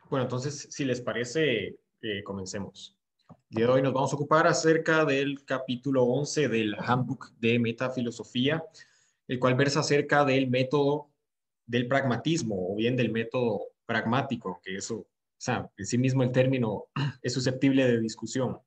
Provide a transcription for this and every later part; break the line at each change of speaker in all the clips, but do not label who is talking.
Bueno, entonces, si les parece, comencemos. El día de hoy nos vamos a ocupar acerca del capítulo 11 del Handbook de Metafilosofía, el cual versa acerca del método del pragmatismo o bien del método pragmático, que eso, o sea, en sí mismo el término es susceptible de discusión,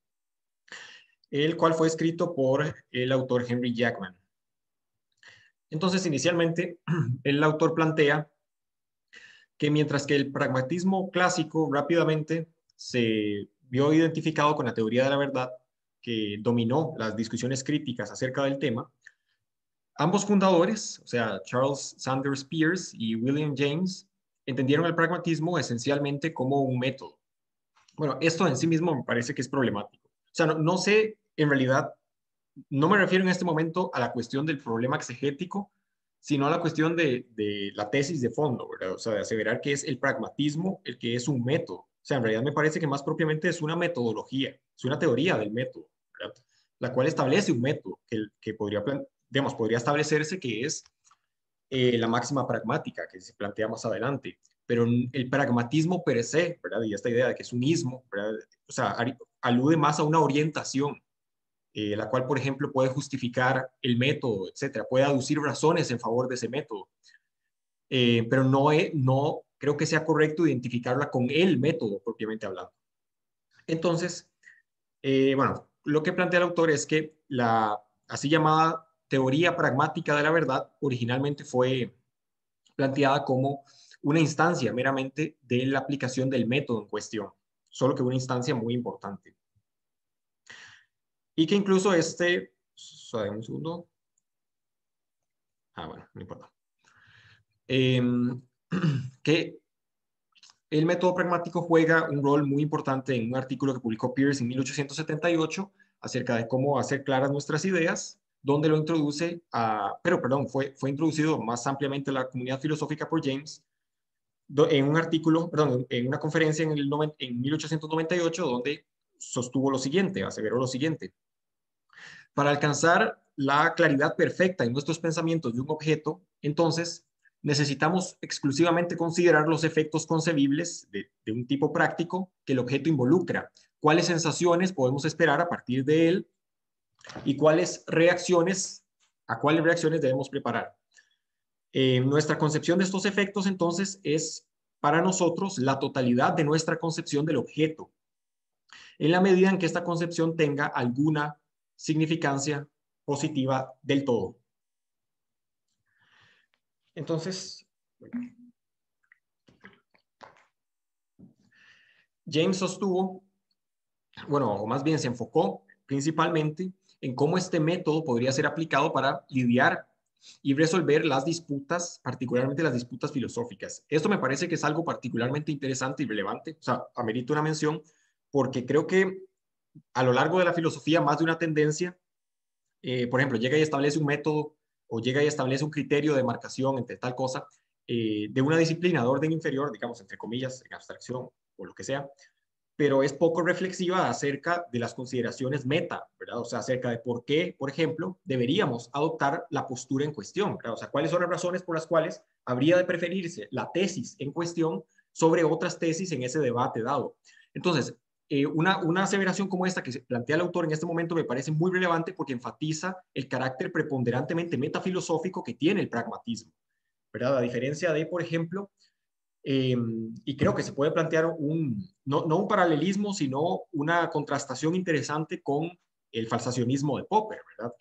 el cual fue escrito por el autor Henry Jackman. Entonces, inicialmente, el autor plantea que mientras que el pragmatismo clásico rápidamente se vio identificado con la teoría de la verdad, que dominó las discusiones críticas acerca del tema, ambos fundadores, o sea, Charles Sanders Peirce y William James, entendieron el pragmatismo esencialmente como un método. Bueno, esto en sí mismo me parece que es problemático. O sea, no sé, en realidad, no me refiero en este momento a la cuestión del problema exegético, sino a la cuestión de la tesis de fondo, ¿verdad? O sea, de aseverar que es el pragmatismo el que es un método. O sea, en realidad me parece que más propiamente es una metodología, es una teoría del método, ¿verdad? La cual establece un método que podría, digamos, podría establecerse que es la máxima pragmática que se plantea más adelante. Pero el pragmatismo per se, ¿verdad? Y esta idea de que es un ismo, ¿verdad? O sea, alude más a una orientación la cual, por ejemplo, puede justificar el método, etcétera, puede aducir razones en favor de ese método, pero no creo que sea correcto identificarla con el método propiamente hablando. Entonces, bueno, lo que plantea el autor es que la así llamada teoría pragmática de la verdad originalmente fue planteada como una instancia meramente de la aplicación del método en cuestión, solo que una instancia muy importante. Y que incluso un segundo, bueno, no importa. Eh, que el método pragmático juega un rol muy importante en un artículo que publicó Peirce en 1878 acerca de cómo hacer claras nuestras ideas, donde lo introduce perdón, fue introducido más ampliamente a la comunidad filosófica por James en un artículo, perdón, en una conferencia en 1898 donde sostuvo lo siguiente, aseveró lo siguiente. Para alcanzar la claridad perfecta en nuestros pensamientos de un objeto, entonces necesitamos exclusivamente considerar los efectos concebibles de un tipo práctico que el objeto involucra, cuáles sensaciones podemos esperar a partir de él y a cuáles reacciones debemos preparar. Nuestra concepción de estos efectos entonces es para nosotros la totalidad de nuestra concepción del objeto, en la medida en que esta concepción tenga alguna significancia positiva del todo. Entonces, James sostuvo, bueno, o más bien se enfocó principalmente en cómo este método podría ser aplicado para lidiar y resolver las disputas, particularmente las disputas filosóficas. Esto me parece que es algo particularmente interesante y relevante, o sea, amerita una mención, porque creo que a lo largo de la filosofía más de una tendencia, por ejemplo, llega y establece un método o llega y establece un criterio de marcación entre tal cosa de una disciplina de orden inferior, digamos, entre comillas, en abstracción o lo que sea, pero es poco reflexiva acerca de las consideraciones meta, ¿verdad? O sea, acerca de por qué, por ejemplo, deberíamos adoptar la postura en cuestión, ¿verdad? O sea, cuáles son las razones por las cuales habría de preferirse la tesis en cuestión sobre otras tesis en ese debate dado. Entonces, una aseveración como esta que se plantea el autor en este momento me parece muy relevante porque enfatiza el carácter preponderantemente metafilosófico que tiene el pragmatismo, ¿verdad? A diferencia de, por ejemplo, y creo que se puede plantear no un paralelismo, sino una contrastación interesante con el falsacionismo de Popper, ¿verdad?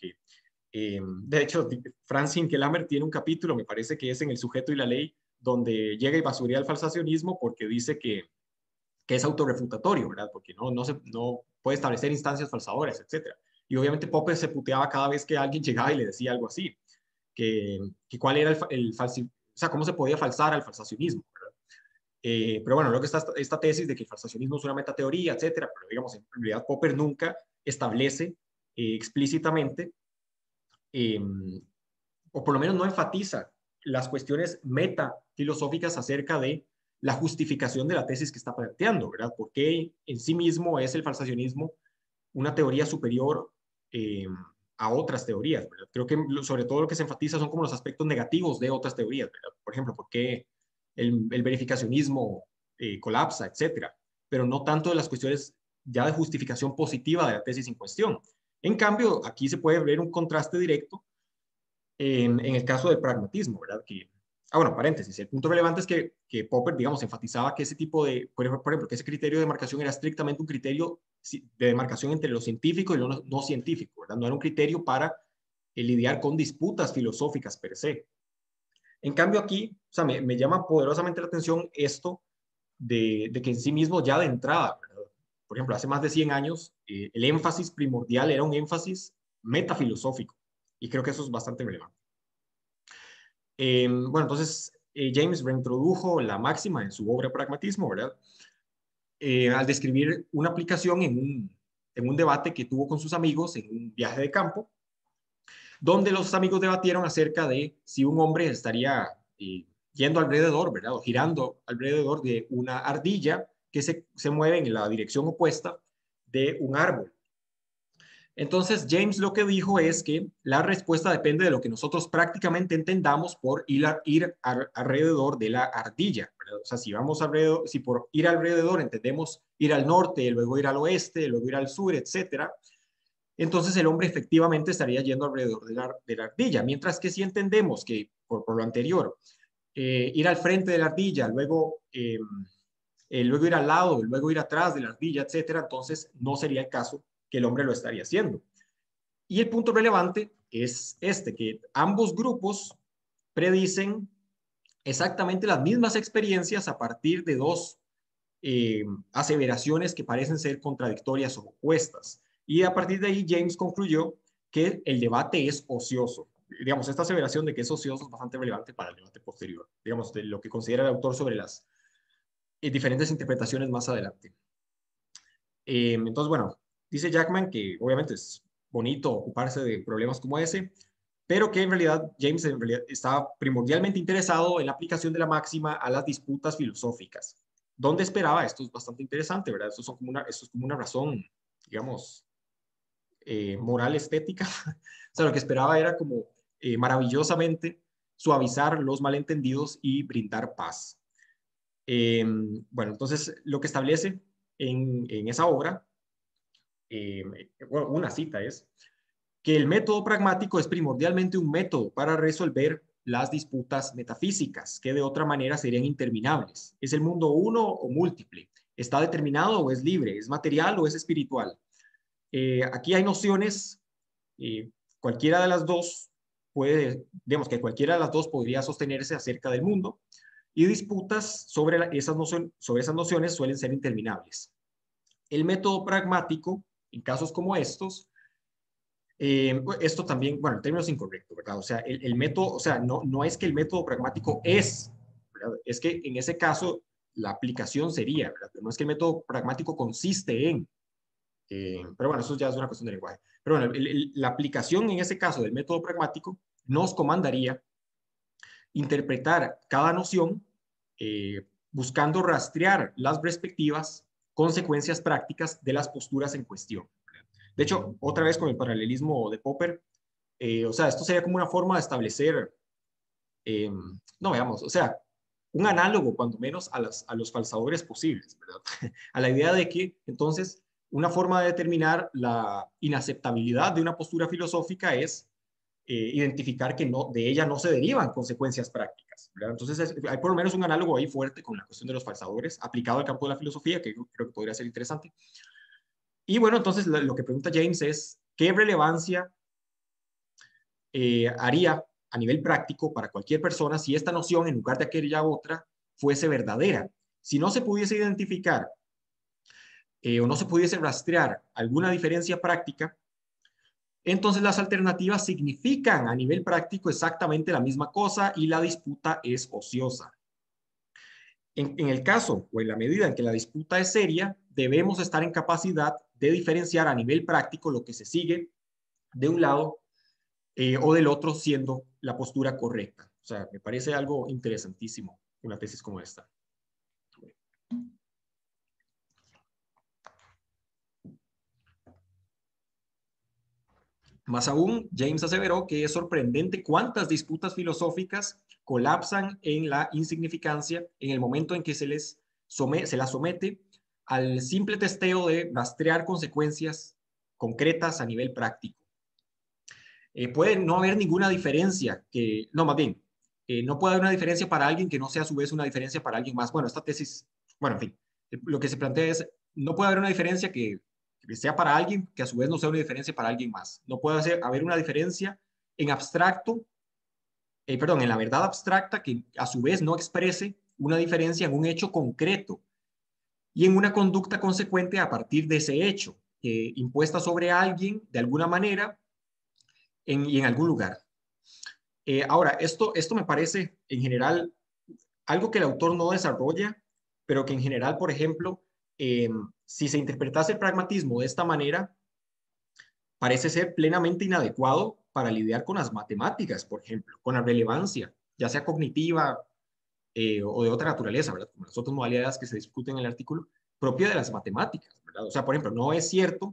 De hecho, Franz Hinkelhammer tiene un capítulo, me parece que es en El sujeto y la ley, donde llega y basurea el falsacionismo porque dice que es autorrefutatorio, ¿verdad? Porque no puede establecer instancias falsadoras, etcétera. Y obviamente Popper se puteaba cada vez que alguien llegaba y le decía algo así, que cuál era o sea, cómo se podía falsar al falsacionismo, ¿verdad? Pero bueno, luego está esta tesis de que el falsacionismo es una metateoría, etcétera, pero digamos, en realidad Popper nunca establece explícitamente, eh, o por lo menos no enfatiza las cuestiones metafilosóficas acerca de la justificación de la tesis que está planteando, ¿verdad? Porque en sí mismo es el falsacionismo una teoría superior a otras teorías, ¿verdad? Creo que sobre todo lo que se enfatiza son como los aspectos negativos de otras teorías, ¿verdad? Por ejemplo, ¿por qué el verificacionismo colapsa, etcétera, pero no tanto de las cuestiones ya de justificación positiva de la tesis en cuestión. En cambio, aquí se puede ver un contraste directo en el caso del pragmatismo, ¿verdad? Bueno, paréntesis, el punto relevante es que Popper, digamos, enfatizaba que ese tipo de, por ejemplo, que ese criterio de demarcación era estrictamente un criterio de demarcación entre lo científico y lo no científico, ¿verdad? No era un criterio para lidiar con disputas filosóficas per se. En cambio aquí, o sea, me llama poderosamente la atención esto de que en sí mismo ya de entrada, ¿verdad? Por ejemplo, hace más de 100 años, el énfasis primordial era un énfasis metafilosófico, y creo que eso es bastante relevante. Bueno, entonces James reintrodujo la máxima en su obra Pragmatismo, ¿verdad? Al describir una aplicación en un debate que tuvo con sus amigos en un viaje de campo, donde los amigos debatieron acerca de si un hombre estaría yendo alrededor, ¿verdad? O girando alrededor de una ardilla que se mueve en la dirección opuesta de un árbol. Entonces, James lo que dijo es que la respuesta depende de lo que nosotros prácticamente entendamos por ir alrededor de la ardilla, ¿verdad? O sea, si por ir alrededor entendemos ir al norte, luego ir al oeste, luego ir al sur, etcétera, entonces el hombre efectivamente estaría yendo alrededor de la ardilla. Mientras que si entendemos que, por lo anterior, ir al frente de la ardilla, luego ir al lado, luego ir atrás de la ardilla, etcétera, entonces no sería el caso que el hombre lo estaría haciendo. Y el punto relevante es que ambos grupos predicen exactamente las mismas experiencias a partir de dos aseveraciones que parecen ser contradictorias o opuestas. Y a partir de ahí James concluyó que el debate es ocioso. Digamos, esta aseveración de que es ocioso es bastante relevante para el debate posterior, digamos, de lo que considera el autor sobre las diferentes interpretaciones más adelante. Entonces, bueno, dice Jackman que obviamente es bonito ocuparse de problemas como ese, pero que en realidad James estaba primordialmente interesado en la aplicación de la máxima a las disputas filosóficas. ¿Dónde esperaba? Esto es bastante interesante, ¿verdad? Esto es como una razón, digamos, moral estética. O sea, lo que esperaba era como maravillosamente suavizar los malentendidos y brindar paz. Bueno, entonces lo que establece en esa obra, bueno, una cita es que el método pragmático es primordialmente un método para resolver las disputas metafísicas, que de otra manera serían interminables. ¿Es el mundo uno o múltiple? ¿Está determinado o es libre? ¿Es material o es espiritual? Aquí hay nociones, cualquiera de las dos digamos que cualquiera de las dos podría sostenerse acerca del mundo, y disputas sobre esas nociones suelen ser interminables. El método pragmático, en casos como estos, esto también, bueno, el término es incorrecto, ¿verdad? O sea, el método, o sea, no es que el método pragmático es, ¿verdad? Es que en ese caso la aplicación sería, ¿verdad? Pero no es que el método pragmático consiste en, pero bueno, eso ya es una cuestión de lenguaje. Pero bueno, la aplicación en ese caso del método pragmático nos comandaría interpretar cada noción buscando rastrear las respectivas consecuencias prácticas de las posturas en cuestión. De hecho, otra vez con el paralelismo de Popper, o sea, esto sería como una forma de establecer, no veamos, o sea, un análogo, cuando menos, a los falsadores posibles, ¿verdad? A la idea de que, entonces, una forma de determinar la inaceptabilidad de una postura filosófica es identificar que de ella no se derivan consecuencias prácticas, ¿verdad? Entonces, hay por lo menos un análogo ahí fuerte con la cuestión de los falsadores, aplicado al campo de la filosofía, que yo creo que podría ser interesante. Y bueno, entonces lo que pregunta James es, ¿qué relevancia haría a nivel práctico para cualquier persona si esta noción, en lugar de aquella otra, fuese verdadera? Si no se pudiese identificar o no se pudiese rastrear alguna diferencia práctica, entonces las alternativas significan a nivel práctico exactamente la misma cosa y la disputa es ociosa. En el caso o en la medida en que la disputa es seria, debemos estar en capacidad de diferenciar a nivel práctico lo que se sigue de un lado o del otro siendo la postura correcta. O sea, me parece algo interesantísimo una tesis como esta. Más aún, James aseveró que es sorprendente cuántas disputas filosóficas colapsan en la insignificancia en el momento en que se les se la somete al simple testeo de rastrear consecuencias concretas a nivel práctico. Puede no haber ninguna diferencia, no, más bien, no puede haber una diferencia para alguien que no sea a su vez una diferencia para alguien más. Bueno, esta tesis, bueno, en fin, lo que se plantea es, no puede haber una diferencia que sea para alguien que a su vez no sea una diferencia para alguien más. No puede haber una diferencia en abstracto, perdón, en la verdad abstracta que a su vez no exprese una diferencia en un hecho concreto y en una conducta consecuente a partir de ese hecho, impuesta sobre alguien de alguna manera y en algún lugar. Ahora, esto me parece en general algo que el autor no desarrolla, pero que en general, por ejemplo, si se interpretase el pragmatismo de esta manera, parece ser plenamente inadecuado para lidiar con las matemáticas, por ejemplo, con la relevancia, ya sea cognitiva o de otra naturaleza, ¿verdad? Como las otras modalidades que se discuten en el artículo, propia de las matemáticas, ¿verdad? O sea, por ejemplo, no es cierto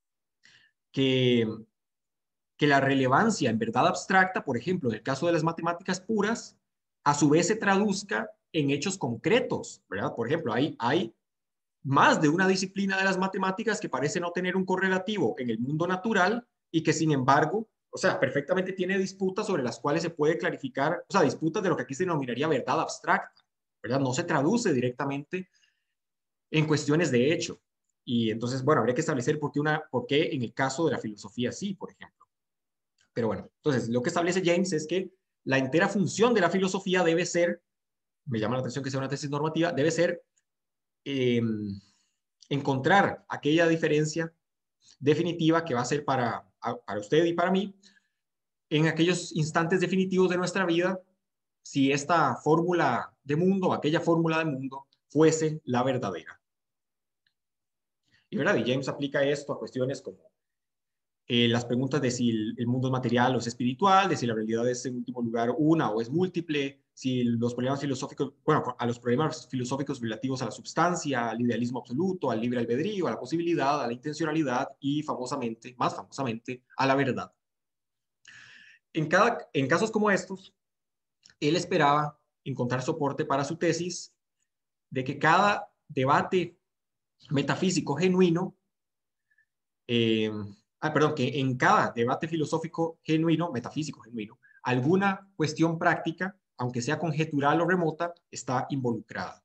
que, que la relevancia en verdad abstracta, por ejemplo, en el caso de las matemáticas puras, a su vez se traduzca en hechos concretos, ¿verdad? Por ejemplo, hay más de una disciplina de las matemáticas que parece no tener un correlativo en el mundo natural y que sin embargo, o sea, perfectamente tiene disputas sobre las cuales se puede clarificar, o sea, disputas de lo que aquí se denominaría verdad abstracta, ¿verdad? No se traduce directamente en cuestiones de hecho. Y entonces, bueno, habría que establecer por qué en el caso de la filosofía sí, por ejemplo. Pero bueno, entonces lo que establece James es que la entera función de la filosofía debe ser, me llama la atención que sea una tesis normativa, debe ser eh, encontrar aquella diferencia definitiva que va a ser para usted y para mí en aquellos instantes definitivos de nuestra vida, si esta fórmula de mundo, aquella fórmula de mundo, fuese la verdadera. Y, ¿verdad? Y James aplica esto a cuestiones como las preguntas de si el mundo es material o es espiritual, de si la realidad es en último lugar una o es múltiple, si los problemas filosóficos, bueno, a los problemas filosóficos relativos a la substancia, al idealismo absoluto, al libre albedrío, a la posibilidad, a la intencionalidad y famosamente, más famosamente, a la verdad. En casos como estos, él esperaba encontrar soporte para su tesis de que cada debate metafísico genuino perdón, que en cada debate filosófico genuino, metafísico genuino, alguna cuestión práctica, aunque sea conjetural o remota, está involucrada.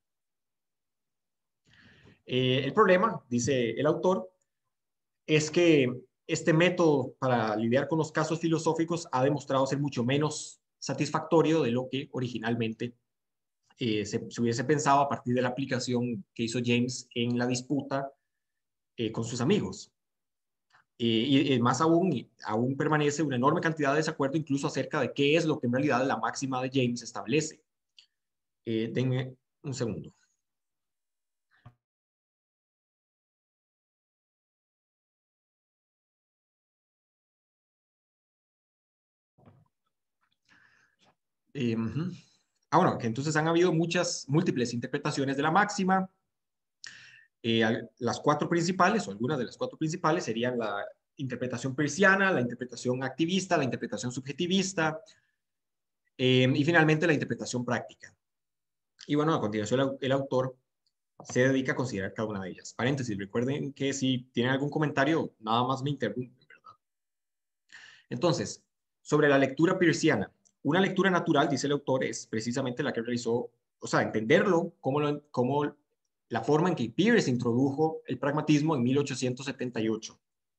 El problema, dice el autor, es que este método para lidiar con los casos filosóficos ha demostrado ser mucho menos satisfactorio de lo que originalmente se hubiese pensado a partir de la aplicación que hizo James en la disputa con sus amigos. Y más aún permanece una enorme cantidad de desacuerdo incluso acerca de qué es lo que en realidad la máxima de James establece. Denme un segundo. Bueno, que entonces han habido múltiples interpretaciones de la máxima. Las cuatro principales, o algunas de las cuatro principales, serían la interpretación peirciana, la interpretación activista, la interpretación subjetivista y finalmente la interpretación práctica. Y bueno, a continuación el autor se dedica a considerar cada una de ellas. Paréntesis, recuerden que si tienen algún comentario, nada más me interrumpen, ¿verdad? Entonces, sobre la lectura peirciana. Una lectura natural, dice el autor, es precisamente la que realizó, o sea, entenderlo como la forma en que Peirce introdujo el pragmatismo en 1878.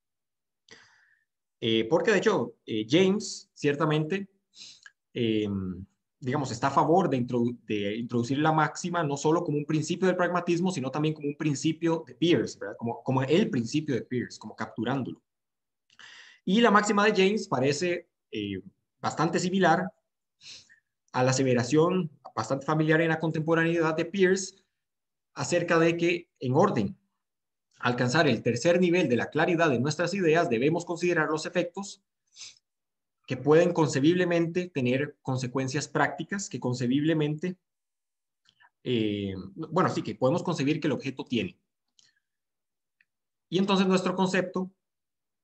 Porque de hecho, James, ciertamente, eh, digamos, está a favor de introducir la máxima no solo como un principio del pragmatismo, sino también como un principio de Peirce, ¿verdad? Como el principio de Peirce, como capturándolo. Y la máxima de James parece bastante similar a la aseveración bastante familiar en la contemporaneidad de Peirce acerca de que en orden a alcanzar el tercer nivel de la claridad de nuestras ideas debemos considerar los efectos que pueden concebiblemente tener consecuencias prácticas, que concebiblemente, bueno, sí, que podemos concebir que el objeto tiene. Y entonces nuestro concepto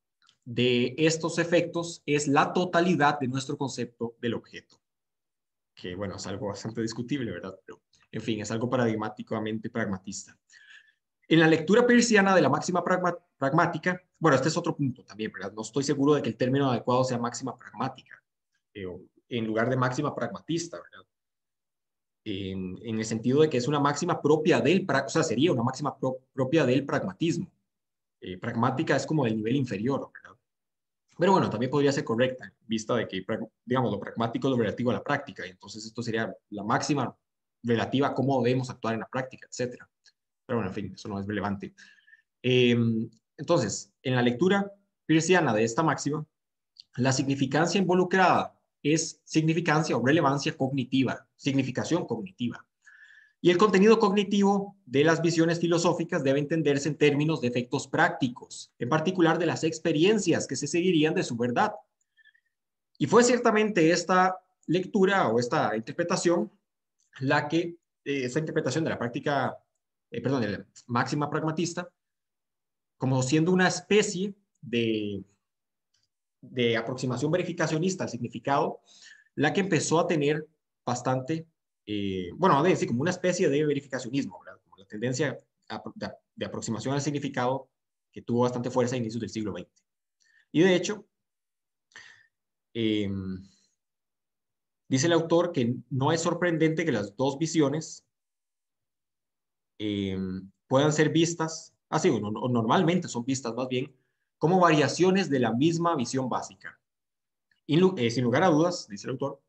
de estos efectos es la totalidad de nuestro concepto del objeto. que bueno, es algo bastante discutible, ¿verdad? Pero, en fin, es algo paradigmáticamente pragmatista. En la lectura peirciana de la máxima pragmática, bueno, este es otro punto también, ¿verdad? No estoy seguro de que el término adecuado sea máxima pragmática, en lugar de máxima pragmatista, ¿verdad? En el sentido de que es una máxima propia del, o sea, sería una máxima propia del pragmatismo. Pragmática es como del nivel inferior, ¿verdad? Pero bueno, también podría ser correcta, en vista de que, digamos, lo pragmático es lo relativo a la práctica, y entonces esto sería la máxima relativa a cómo debemos actuar en la práctica, etcétera. Pero bueno, en fin, eso no es relevante. Eh, entonces, en la lectura peirciana de esta máxima, la significancia involucrada es significancia o relevancia cognitiva, significación cognitiva. Y el contenido cognitivo de las visiones filosóficas debe entenderse en términos de efectos prácticos, en particular de las experiencias que se seguirían de su verdad. Y fue ciertamente esta lectura o esta interpretación la que, esta interpretación de la práctica, perdón, de la máxima pragmatista, como siendo una especie de aproximación verificacionista al significado, la que empezó a tener bastante, bueno, de decir, como una especie de verificacionismo, ¿verdad? Como la tendencia de aproximación al significado que tuvo bastante fuerza a inicios del siglo XX. Y de hecho, eh, dice el autor que no es sorprendente que las dos visiones eh, puedan ser vistas, así, o normalmente son vistas más bien, como variaciones de la misma visión básica. Y, sin lugar a dudas, dice el autor,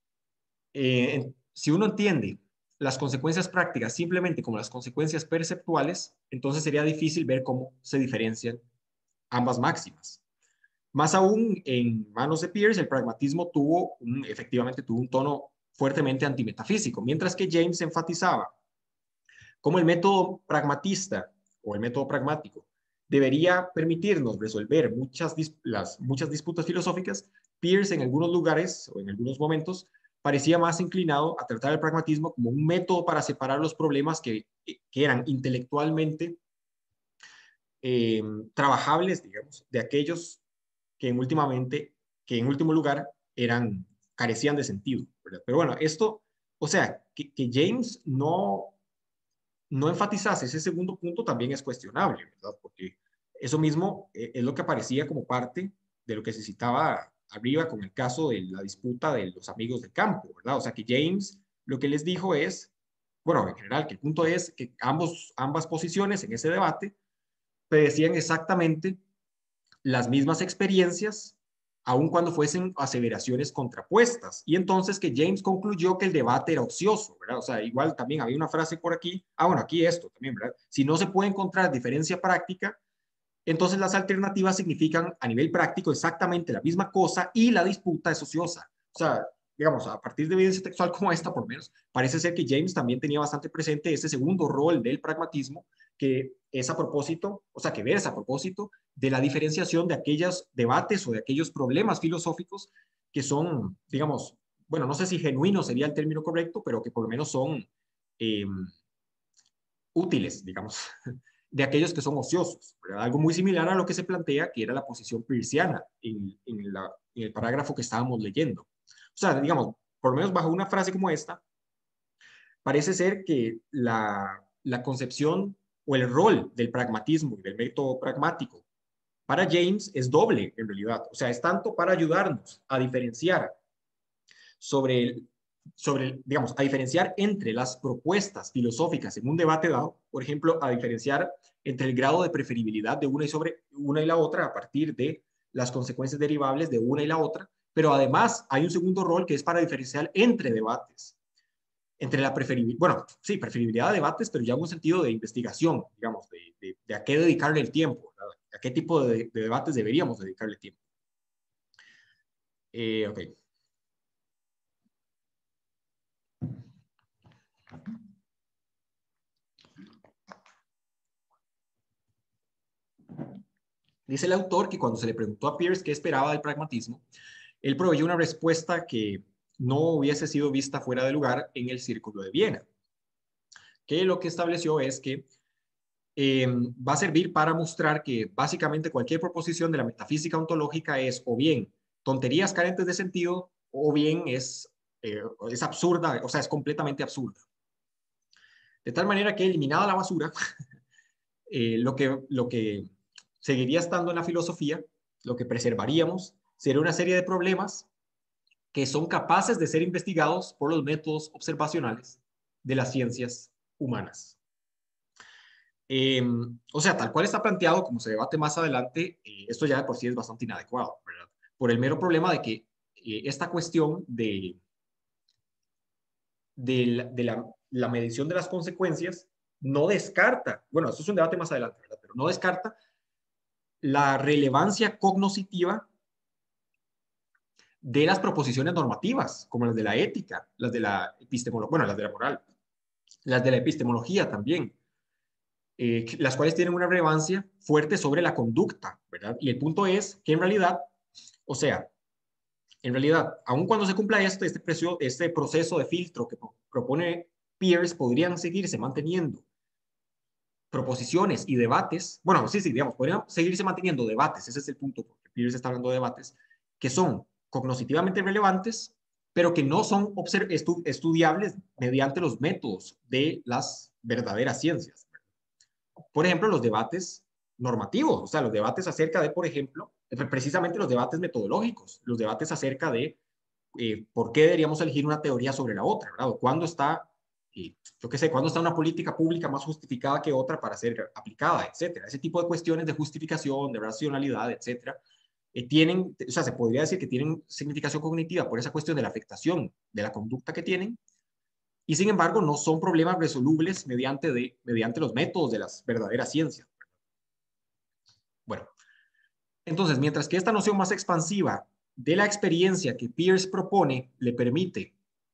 si uno entiende las consecuencias prácticas simplemente como las consecuencias perceptuales, entonces sería difícil ver cómo se diferencian ambas máximas. Más aún, en manos de Peirce, el pragmatismo efectivamente tuvo un tono fuertemente antimetafísico, mientras que James enfatizaba cómo el método pragmatista o el método pragmático debería permitirnos resolver muchas disputas filosóficas. Peirce en algunos lugares o en algunos momentos parecía más inclinado a tratar el pragmatismo como un método para separar los problemas que eran intelectualmente eh, trabajables, digamos, de aquellos que en último lugar carecían de sentido, ¿verdad? Pero bueno, esto, o sea, que James no enfatizase ese segundo punto también es cuestionable, ¿verdad? Porque eso mismo es lo que aparecía como parte de lo que se citaba arriba con el caso de la disputa de los amigos de campo, ¿verdad? O sea, que James lo que les dijo es, bueno, en general, que el punto es que ambas posiciones en ese debate predecían exactamente las mismas experiencias, aun cuando fuesen aseveraciones contrapuestas. Y entonces que James concluyó que el debate era ocioso, ¿verdad? O sea, igual también había una frase por aquí, bueno, aquí esto también, ¿verdad? Si no se puede encontrar diferencia práctica, entonces las alternativas significan a nivel práctico exactamente la misma cosa y la disputa es ociosa. O sea, digamos, a partir de evidencia textual como esta, por lo menos, parece ser que James también tenía bastante presente ese segundo rol del pragmatismo, que es a propósito, o sea, que versa a propósito de la diferenciación de aquellos debates o de aquellos problemas filosóficos que son, digamos, bueno, no sé si genuino sería el término correcto, pero que por lo menos son eh, útiles, digamos, de aquellos que son ociosos, ¿verdad? Algo muy similar a lo que se plantea, que era la posición peirciana en el parágrafo que estábamos leyendo. O sea, digamos, por lo menos bajo una frase como esta, parece ser que la concepción o el rol del pragmatismo y del método pragmático para James es doble en realidad. O sea, es tanto para ayudarnos a diferenciar digamos, a diferenciar entre las propuestas filosóficas en un debate dado, por ejemplo, a diferenciar entre el grado de preferibilidad de una y la otra a partir de las consecuencias derivables de una y la otra, pero además hay un segundo rol que es para diferenciar entre debates, entre la preferibilidad, bueno, sí, preferibilidad de debates, pero ya en un sentido de investigación, digamos, de a qué dedicarle el tiempo, ¿verdad? A qué tipo de debates deberíamos dedicarle tiempo. Ok. Dice el autor que cuando se le preguntó a Peirce qué esperaba del pragmatismo, él proveyó una respuesta que no hubiese sido vista fuera de lugar en el Círculo de Viena, que lo que estableció es que va a servir para mostrar que básicamente cualquier proposición de la metafísica ontológica es o bien tonterías carentes de sentido o bien es es absurda, o sea, es completamente absurda. De tal manera que eliminada la basura, lo que seguiría estando en la filosofía, lo que preservaríamos, sería una serie de problemas que son capaces de ser investigados por los métodos observacionales de las ciencias humanas. Eh, o sea, tal cual está planteado, como se debate más adelante, esto ya de por sí es bastante inadecuado, ¿verdad? Por el mero problema de que esta cuestión de la medición de las consecuencias no descarta, bueno, esto es un debate más adelante, ¿verdad? Pero no descarta la relevancia cognoscitiva de las proposiciones normativas, como las de la ética, las de la epistemología, bueno, las de la moral, las de la epistemología también, las cuales tienen una relevancia fuerte sobre la conducta, ¿verdad? Y el punto es que en realidad, o sea, en realidad, aun cuando se cumpla este proceso de filtro que propone Peirce, podrían seguirse manteniendo proposiciones y debates, bueno, sí, digamos, podrían seguirse manteniendo debates, ese es el punto, porque Peirce está hablando de debates, que son cognitivamente relevantes, pero que no son estudiables mediante los métodos de las verdaderas ciencias. Por ejemplo, los debates normativos, o sea, los debates acerca de, por ejemplo, precisamente los debates metodológicos, los debates acerca de por qué deberíamos elegir una teoría sobre la otra, ¿verdad? O cuándo está, yo qué sé, cuándo está una política pública más justificada que otra para ser aplicada, etcétera. Ese tipo de cuestiones de justificación, de racionalidad, etcétera, tienen, o sea, se podría decir que tienen significación cognitiva por esa cuestión de la afectación de la conducta que tienen, y sin embargo no son problemas resolubles mediante los métodos de las verdaderas ciencias. Bueno, entonces, mientras que esta noción más expansiva de la experiencia que Peirce propone le permite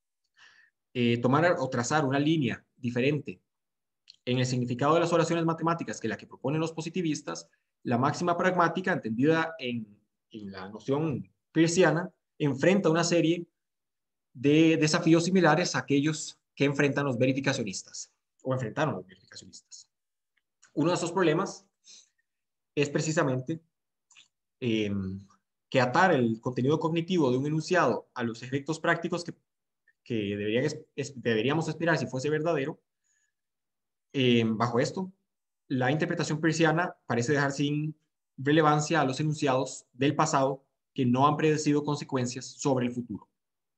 tomar o trazar una línea diferente en el significado de las oraciones matemáticas que la que proponen los positivistas, la máxima pragmática, entendida en la noción peirciana, enfrenta una serie de desafíos similares a aquellos que enfrentan los verificacionistas o enfrentaron los verificacionistas. Uno de esos problemas es precisamente eh, que atar el contenido cognitivo de un enunciado a los efectos prácticos que deberíamos esperar si fuese verdadero. Bajo esto, la interpretación peirciana parece dejar sin relevancia a los enunciados del pasado que no han predecido consecuencias sobre el futuro.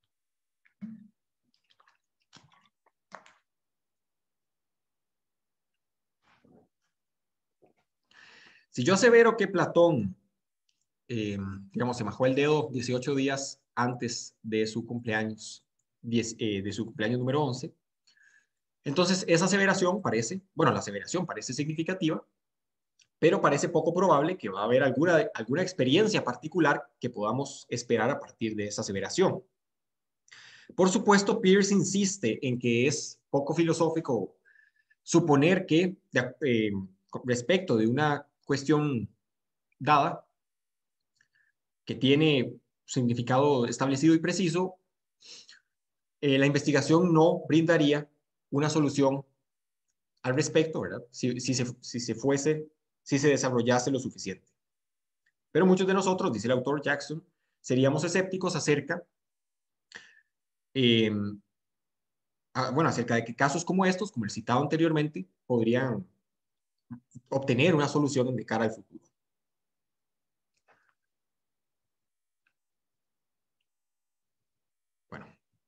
Si yo asevero que Platón, digamos, se majó el dedo 18 días antes de su cumpleaños, de su cumpleaños número 11, entonces esa aseveración parece, bueno, la aseveración parece significativa, pero parece poco probable que va a haber alguna experiencia particular que podamos esperar a partir de esa aseveración. Por supuesto, Peirce insiste en que es poco filosófico suponer que respecto de una cuestión dada, que tiene significado establecido y preciso, la investigación no brindaría una solución al respecto, ¿verdad? Si se desarrollase lo suficiente. Pero muchos de nosotros, dice el autor Jackson, seríamos escépticos eh, acerca de que casos como estos, como el citado anteriormente, podrían obtener una solución de cara al futuro. Bueno,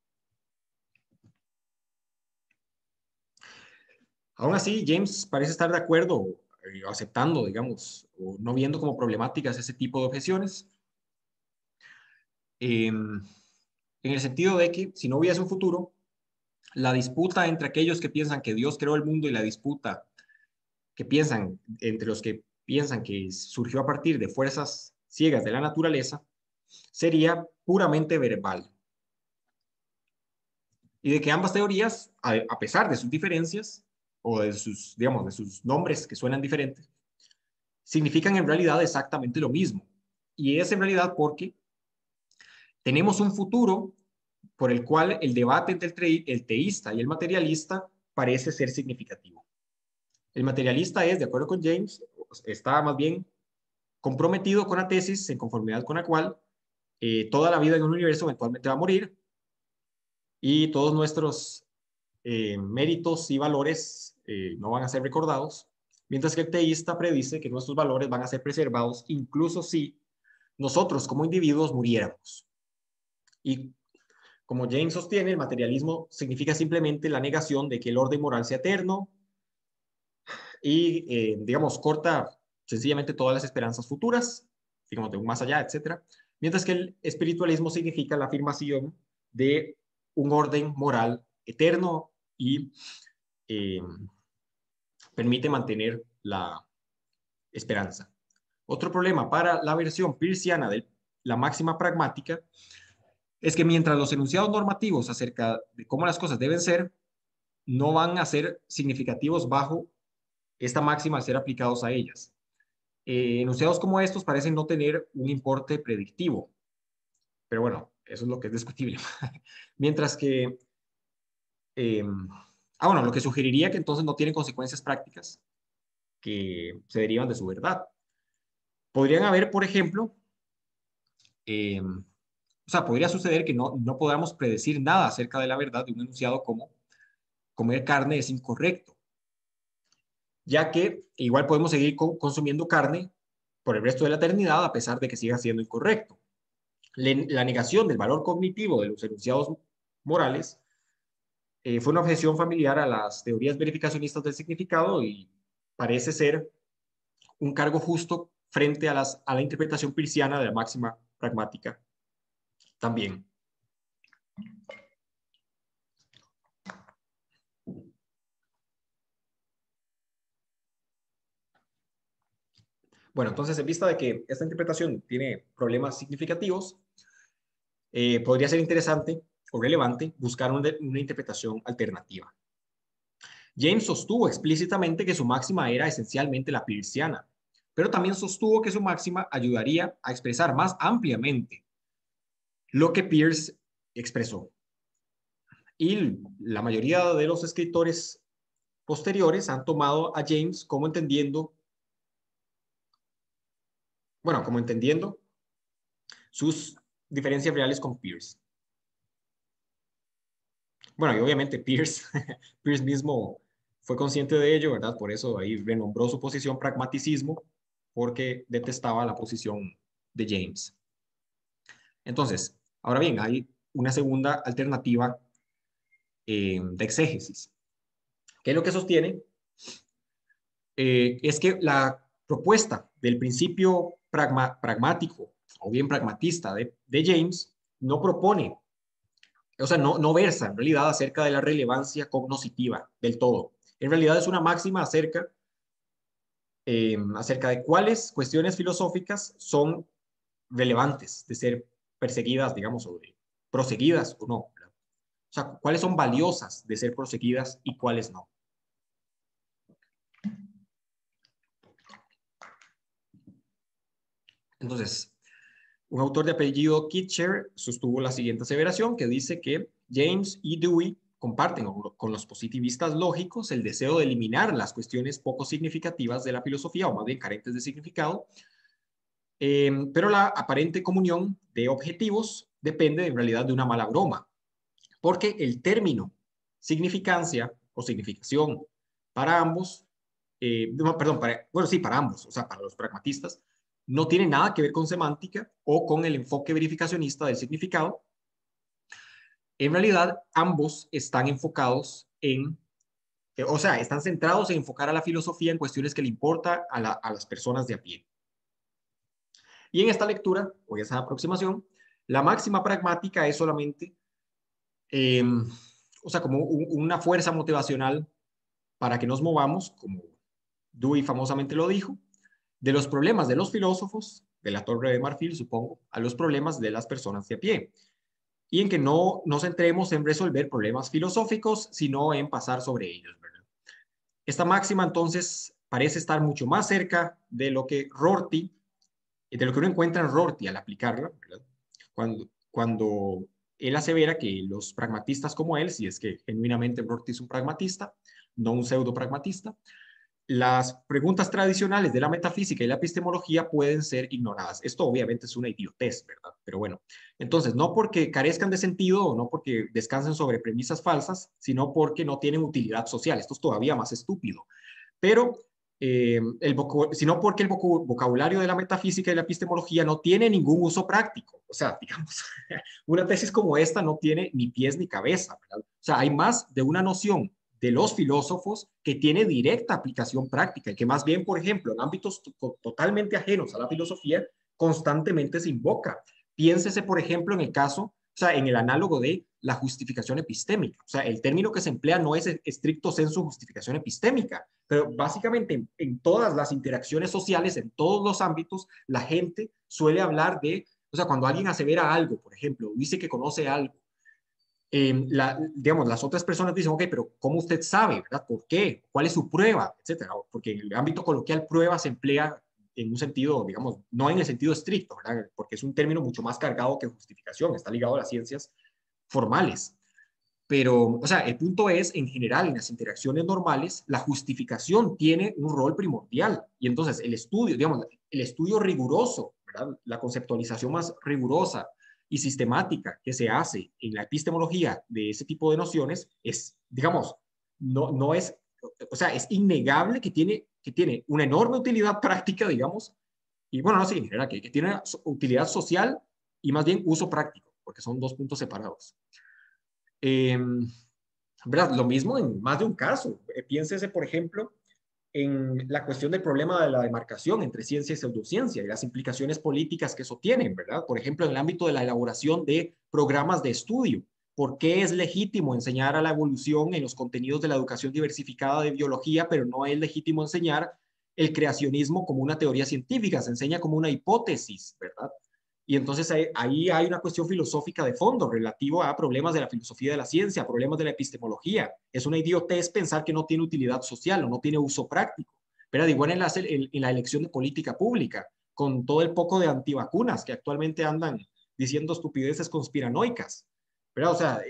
aún así, James parece estar de acuerdo, aceptando, digamos, o no viendo como problemáticas ese tipo de objeciones, en el sentido de que si no hubiese un futuro, la disputa entre aquellos que piensan que Dios creó el mundo y la disputa entre los que piensan que surgió a partir de fuerzas ciegas de la naturaleza, sería puramente verbal. Y de que ambas teorías, a pesar de sus diferencias, o de sus, digamos, de sus nombres que suenan diferentes, significan en realidad exactamente lo mismo. Y es en realidad porque tenemos un futuro por el cual el debate entre el teísta y el materialista parece ser significativo. El materialista es, de acuerdo con James, está más bien comprometido con la tesis en conformidad con la cual toda la vida en un universo eventualmente va a morir y todos nuestros méritos y valores no van a ser recordados, mientras que el teísta predice que nuestros valores van a ser preservados incluso si nosotros como individuos muriéramos. Y como James sostiene, el materialismo significa simplemente la negación de que el orden moral sea eterno y, digamos, corta sencillamente todas las esperanzas futuras, digamos, de un más allá, etcétera. Mientras que el espiritualismo significa la afirmación de un orden moral eterno y eh, permite mantener la esperanza. Otro problema para la versión peirciana de la máxima pragmática es que mientras los enunciados normativos acerca de cómo las cosas deben ser no van a ser significativos bajo esta máxima al ser aplicados a ellas. Enunciados como estos parecen no tener un importe predictivo, pero bueno, eso es lo que es discutible. Mientras que, eh, bueno, lo que sugeriría que entonces no tienen consecuencias prácticas que se derivan de su verdad. Podrían haber, por ejemplo, o sea, podría suceder que no podamos predecir nada acerca de la verdad de un enunciado como comer carne es incorrecto, ya que igual podemos seguir consumiendo carne por el resto de la eternidad a pesar de que siga siendo incorrecto. La negación del valor cognitivo de los enunciados morales fue una objeción familiar a las teorías verificacionistas del significado y parece ser un cargo justo frente a la interpretación peirciana de la máxima pragmática también. Bueno, entonces, en vista de que esta interpretación tiene problemas significativos, podría ser interesante o relevante buscar una interpretación alternativa. James sostuvo explícitamente que su máxima era esencialmente la peirciana, pero también sostuvo que su máxima ayudaría a expresar más ampliamente lo que Peirce expresó. Y la mayoría de los escritores posteriores han tomado a James como entendiendo, bueno, como entendiendo sus diferencias reales con Peirce. Bueno, y obviamente Peirce, Peirce mismo fue consciente de ello, ¿verdad? Por eso ahí renombró su posición pragmaticismo, porque detestaba la posición de James. Entonces, ahora bien, hay una segunda alternativa de exégesis. ¿Qué es lo que sostiene? Es que la propuesta del principio pragmático o bien pragmatista de James no propone, o sea, no versa en realidad acerca de la relevancia cognoscitiva del todo. En realidad es una máxima acerca de cuáles cuestiones filosóficas son relevantes de ser perseguidas, digamos, o de proseguidas o no. ¿Verdad? O sea, cuáles son valiosas de ser proseguidas y cuáles no. Entonces, un autor de apellido Kitcher sostuvo la siguiente aseveración que dice que James y Dewey comparten con los positivistas lógicos el deseo de eliminar las cuestiones poco significativas de la filosofía, o más bien carentes de significado, pero la aparente comunión de objetivos depende en realidad de una mala broma, porque el término significancia o significación para ambos, no, perdón, bueno, sí, para ambos, o sea, para los pragmatistas, no tiene nada que ver con semántica o con el enfoque verificacionista del significado. En realidad, ambos están enfocados o sea, están centrados en enfocar a la filosofía en cuestiones que le importa a las personas de a pie. Y en esta lectura, o esa aproximación, la máxima pragmática es solamente, eh, o sea, como una fuerza motivacional para que nos movamos, como Dewey famosamente lo dijo, de los problemas de los filósofos, de la Torre de Marfil, supongo, a los problemas de las personas de a pie. Y en que no nos centremos en resolver problemas filosóficos, sino en pasar sobre ellos, ¿verdad? Esta máxima, entonces, parece estar mucho más cerca de lo que Rorty, de lo que uno encuentra en Rorty al aplicarla, ¿verdad? Cuando él asevera que los pragmatistas como él, si es que genuinamente Rorty es un pragmatista, no un pseudo pragmatista, las preguntas tradicionales de la metafísica y la epistemología pueden ser ignoradas. Esto obviamente es una idiotez, ¿verdad? Pero bueno, entonces no porque carezcan de sentido o no porque descansen sobre premisas falsas, sino porque no tienen utilidad social. Esto es todavía más estúpido. Pero sino porque el vocabulario de la metafísica y la epistemología no tiene ningún uso práctico. O sea, digamos, una tesis como esta no tiene ni pies ni cabeza, ¿verdad? O sea, hay más de una noción de los filósofos que tiene directa aplicación práctica y que más bien, por ejemplo, en ámbitos totalmente ajenos a la filosofía, constantemente se invoca. Piénsese, por ejemplo, en el caso, o sea, en el análogo de la justificación epistémica. O sea, el término que se emplea no es estricto sensu justificación epistémica, pero básicamente en todas las interacciones sociales, en todos los ámbitos, la gente suele hablar de, o sea, cuando alguien asevera algo, por ejemplo, dice que conoce algo, digamos, las otras personas dicen, ok, pero ¿cómo usted sabe, verdad? ¿Por qué? ¿Cuál es su prueba? Etcétera. Porque en el ámbito coloquial, prueba se emplea en un sentido, digamos, no en el sentido estricto, ¿verdad? Porque es un término mucho más cargado que justificación, está ligado a las ciencias formales. Pero, o sea, el punto es, en general, en las interacciones normales, la justificación tiene un rol primordial. Y entonces el estudio, digamos, el estudio riguroso, ¿verdad? La conceptualización más rigurosa y sistemática que se hace en la epistemología de ese tipo de nociones es, digamos, no es, o sea, es innegable que tiene una enorme utilidad práctica, digamos, y bueno, no sé, en general, que tiene utilidad social y más bien uso práctico, porque son dos puntos separados. Eh, ¿Verdad? Lo mismo en más de un caso. Piénsese, por ejemplo, en la cuestión del problema de la demarcación entre ciencia y pseudociencia y las implicaciones políticas que eso tiene, ¿verdad? Por ejemplo, en el ámbito de la elaboración de programas de estudio. ¿Por qué es legítimo enseñar a la evolución en los contenidos de la educación diversificada de biología, pero no es legítimo enseñar el creacionismo como una teoría científica? Se enseña como una hipótesis, ¿verdad? Y entonces ahí hay una cuestión filosófica de fondo relativo a problemas de la filosofía de la ciencia, problemas de la epistemología. Es una idiotez pensar que no tiene utilidad social o no tiene uso práctico. Pero igual en la elección de política pública, con todo el poco de antivacunas que actualmente andan diciendo estupideces conspiranoicas. Pero, o sea,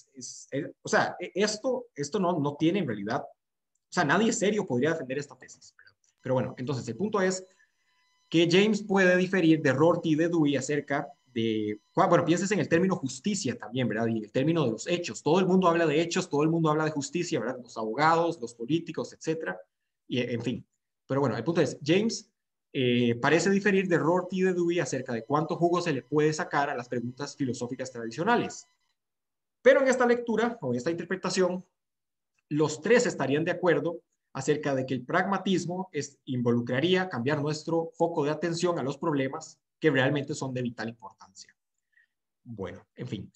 o sea esto no tiene en realidad, o sea, nadie serio podría defender esta tesis. Pero bueno, entonces el punto es que James puede diferir de Rorty y de Dewey acerca de, bueno, pienses en el término justicia también, ¿verdad? Y el término de los hechos. Todo el mundo habla de hechos, todo el mundo habla de justicia, ¿verdad? Los abogados, los políticos, etcétera. Y, en fin. Pero bueno, el punto es, James parece diferir de Rorty y de Dewey acerca de cuánto jugo se le puede sacar a las preguntas filosóficas tradicionales. Pero en esta lectura o en esta interpretación, los tres estarían de acuerdo acerca de que el pragmatismo involucraría cambiar nuestro foco de atención a los problemas que realmente son de vital importancia. Bueno, en fin,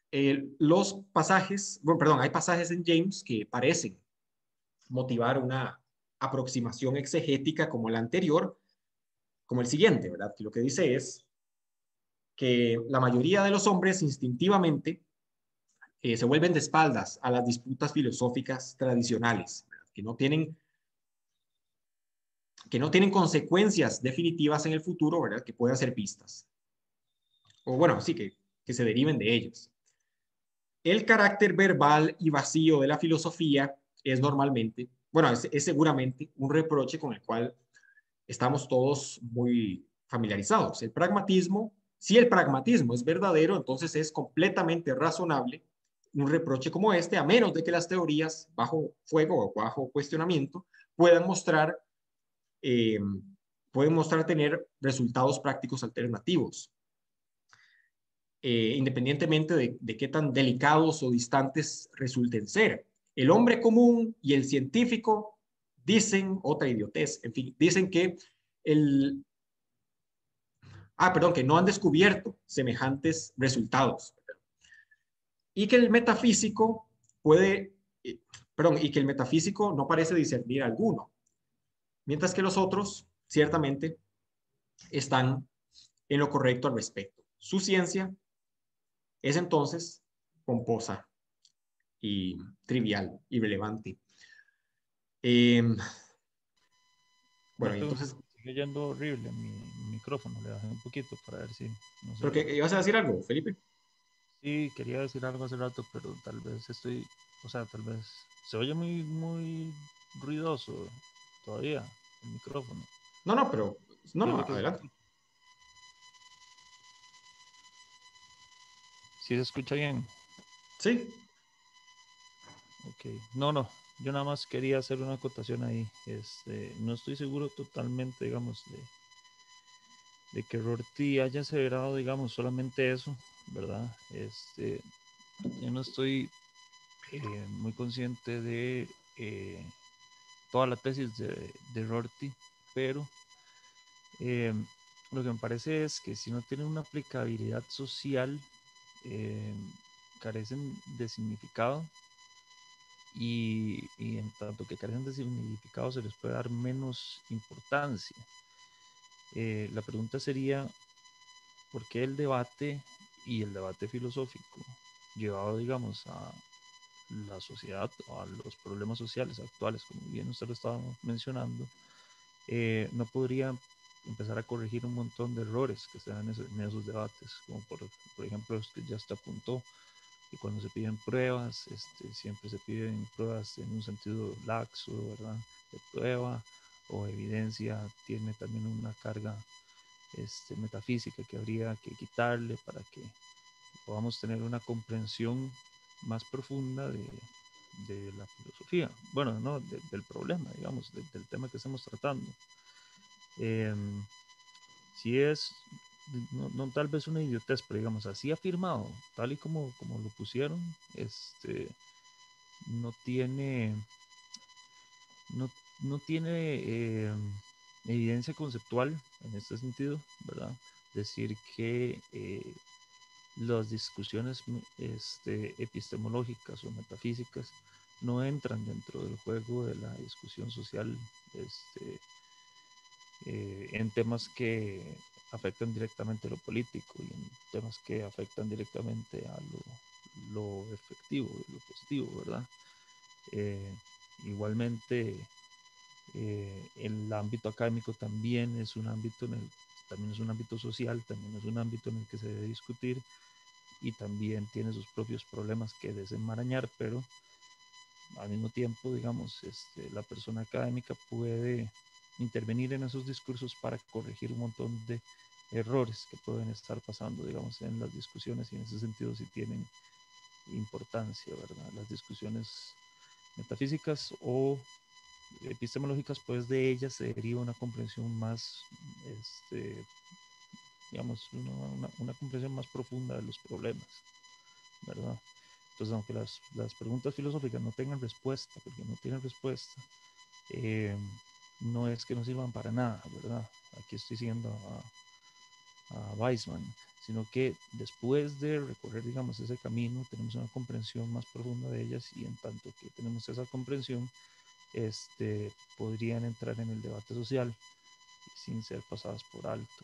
los pasajes, bueno, perdón, hay pasajes en James que parecen motivar una aproximación exegética como la anterior, como el siguiente, ¿verdad? Que lo que dice es que la mayoría de los hombres instintivamente se vuelven de espaldas a las disputas filosóficas tradicionales, ¿verdad? Que no tienen consecuencias definitivas en el futuro, ¿verdad? Que puedan ser vistas. O bueno, sí, que se deriven de ellos. El carácter verbal y vacío de la filosofía es normalmente, bueno, es seguramente un reproche con el cual estamos todos muy familiarizados. El pragmatismo, si el pragmatismo es verdadero, entonces es completamente razonable un reproche como este, a menos de que las teorías bajo fuego o bajo cuestionamiento puedan mostrar eh, pueden mostrar tener resultados prácticos alternativos, independientemente de qué tan delicados o distantes resulten ser. El hombre común y el científico dicen, otra idiotez, en fin, dicen que el, perdón, que no han descubierto semejantes resultados y que el metafísico puede, perdón, y que el metafísico no parece discernir alguno, mientras que los otros, ciertamente, están en lo correcto al respecto. Su ciencia es entonces pomposa y trivial, irrelevante. Eh,
Una
bueno, y
pregunta,
entonces,
sigue yendo horrible mi micrófono, le bajé un poquito para ver si no se
¿pero
oye.
qué ibas a decir algo, Felipe?
Sí, quería decir algo hace rato, pero tal vez estoy, o sea, tal vez se oye muy ruidoso todavía el micrófono.
No, no, pero no, no,
Dígale que
adelante.
si se escucha bien.
Sí.
Ok. No, no. Yo nada más quería hacer una acotación ahí. No estoy seguro totalmente, digamos, de que Rorty haya aseverado, digamos, solamente eso, ¿verdad? Yo no estoy muy consciente de toda la tesis de Rorty, pero eh, lo que me parece es que si no tienen una aplicabilidad social, eh, carecen de significado y en tanto que carecen de significado se les puede dar menos importancia. La pregunta sería, ¿por qué el debate y el debate filosófico llevado, digamos, a la sociedad, a los problemas sociales actuales, como bien usted lo estaba mencionando, no podría empezar a corregir un montón de errores que se dan en esos debates, como por ejemplo los que ya se apuntó, que cuando se piden pruebas, siempre se piden pruebas en un sentido laxo, ¿verdad? De prueba o evidencia tiene también una carga metafísica que habría que quitarle para que podamos tener una comprensión más profunda de la filosofía, bueno, no, del problema, digamos, del tema que estamos tratando. Eh, si es, no, no, tal vez una idiotez, pero digamos, así afirmado, tal y como lo pusieron, no tiene, no, no tiene evidencia conceptual en este sentido, ¿verdad? Decir que las discusiones epistemológicas o metafísicas no entran dentro del juego de la discusión social en temas que afectan directamente lo político y en temas que afectan directamente a lo efectivo, lo positivo, ¿verdad? Eh, igualmente, el ámbito académico también es un ámbito también es un ámbito social, también es un ámbito en el que se debe discutir y también tiene sus propios problemas que desenmarañar, pero al mismo tiempo, digamos, la persona académica puede intervenir en esos discursos para corregir un montón de errores que pueden estar pasando, digamos, en las discusiones y en ese sentido sí tienen importancia, ¿verdad? Las discusiones metafísicas o epistemológicas, pues de ellas se deriva una comprensión más, digamos, una comprensión más profunda de los problemas, ¿verdad? Entonces, aunque las preguntas filosóficas no tengan respuesta, porque no tienen respuesta, eh, no es que no sirvan para nada, ¿verdad? Aquí estoy siguiendo a Weissman, sino que después de recorrer, digamos, ese camino, tenemos una comprensión más profunda de ellas y en tanto que tenemos esa comprensión, podrían entrar en el debate social sin ser pasadas por alto.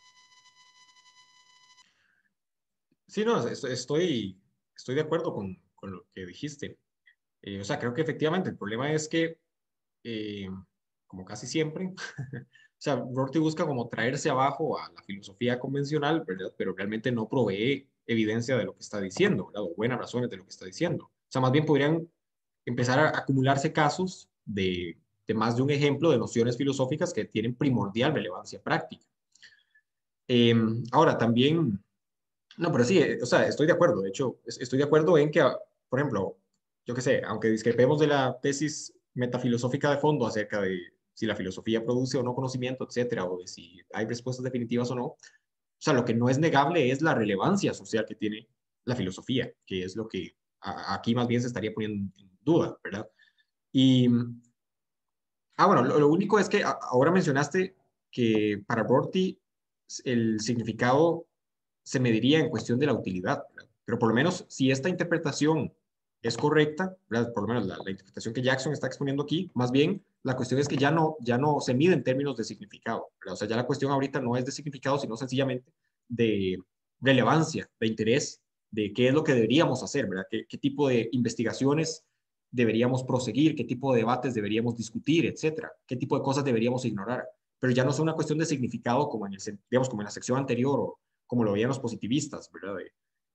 Sí, no, estoy de acuerdo con lo que dijiste. O sea, creo que efectivamente el problema es que, eh, como casi siempre, o sea, Rorty busca como traerse abajo a la filosofía convencional, ¿verdad? Pero realmente no provee evidencia de lo que está diciendo, ¿verdad? O buenas razones de lo que está diciendo. O sea, más bien podrían empezar a acumularse casos de más de un ejemplo de nociones filosóficas que tienen primordial relevancia práctica. Ahora, también, no, pero sí, o sea, estoy de acuerdo. De hecho, estoy de acuerdo en que, por ejemplo, yo qué sé, aunque discrepemos de la tesis metafilosófica de fondo acerca de si la filosofía produce o no conocimiento, etcétera, o de si hay respuestas definitivas o no, o sea, lo que no es negable es la relevancia social que tiene la filosofía, que es lo que aquí más bien se estaría poniendo en duda, ¿verdad? Y, bueno, lo único es que ahora mencionaste que para Rorty el significado se mediría en cuestión de la utilidad, ¿verdad? Pero por lo menos si esta interpretación es correcta, ¿verdad? Por lo menos la interpretación que Jackson está exponiendo aquí, más bien la cuestión es que ya no se mide en términos de significado, ¿verdad? O sea, ya la cuestión ahorita no es de significado, sino sencillamente de relevancia, de interés, de qué es lo que deberíamos hacer, ¿verdad? ¿Qué tipo de investigaciones deberíamos proseguir, qué tipo de debates deberíamos discutir, etcétera, qué tipo de cosas deberíamos ignorar. Pero ya no es una cuestión de significado como en, digamos, como en la sección anterior o como lo veían los positivistas, ¿verdad?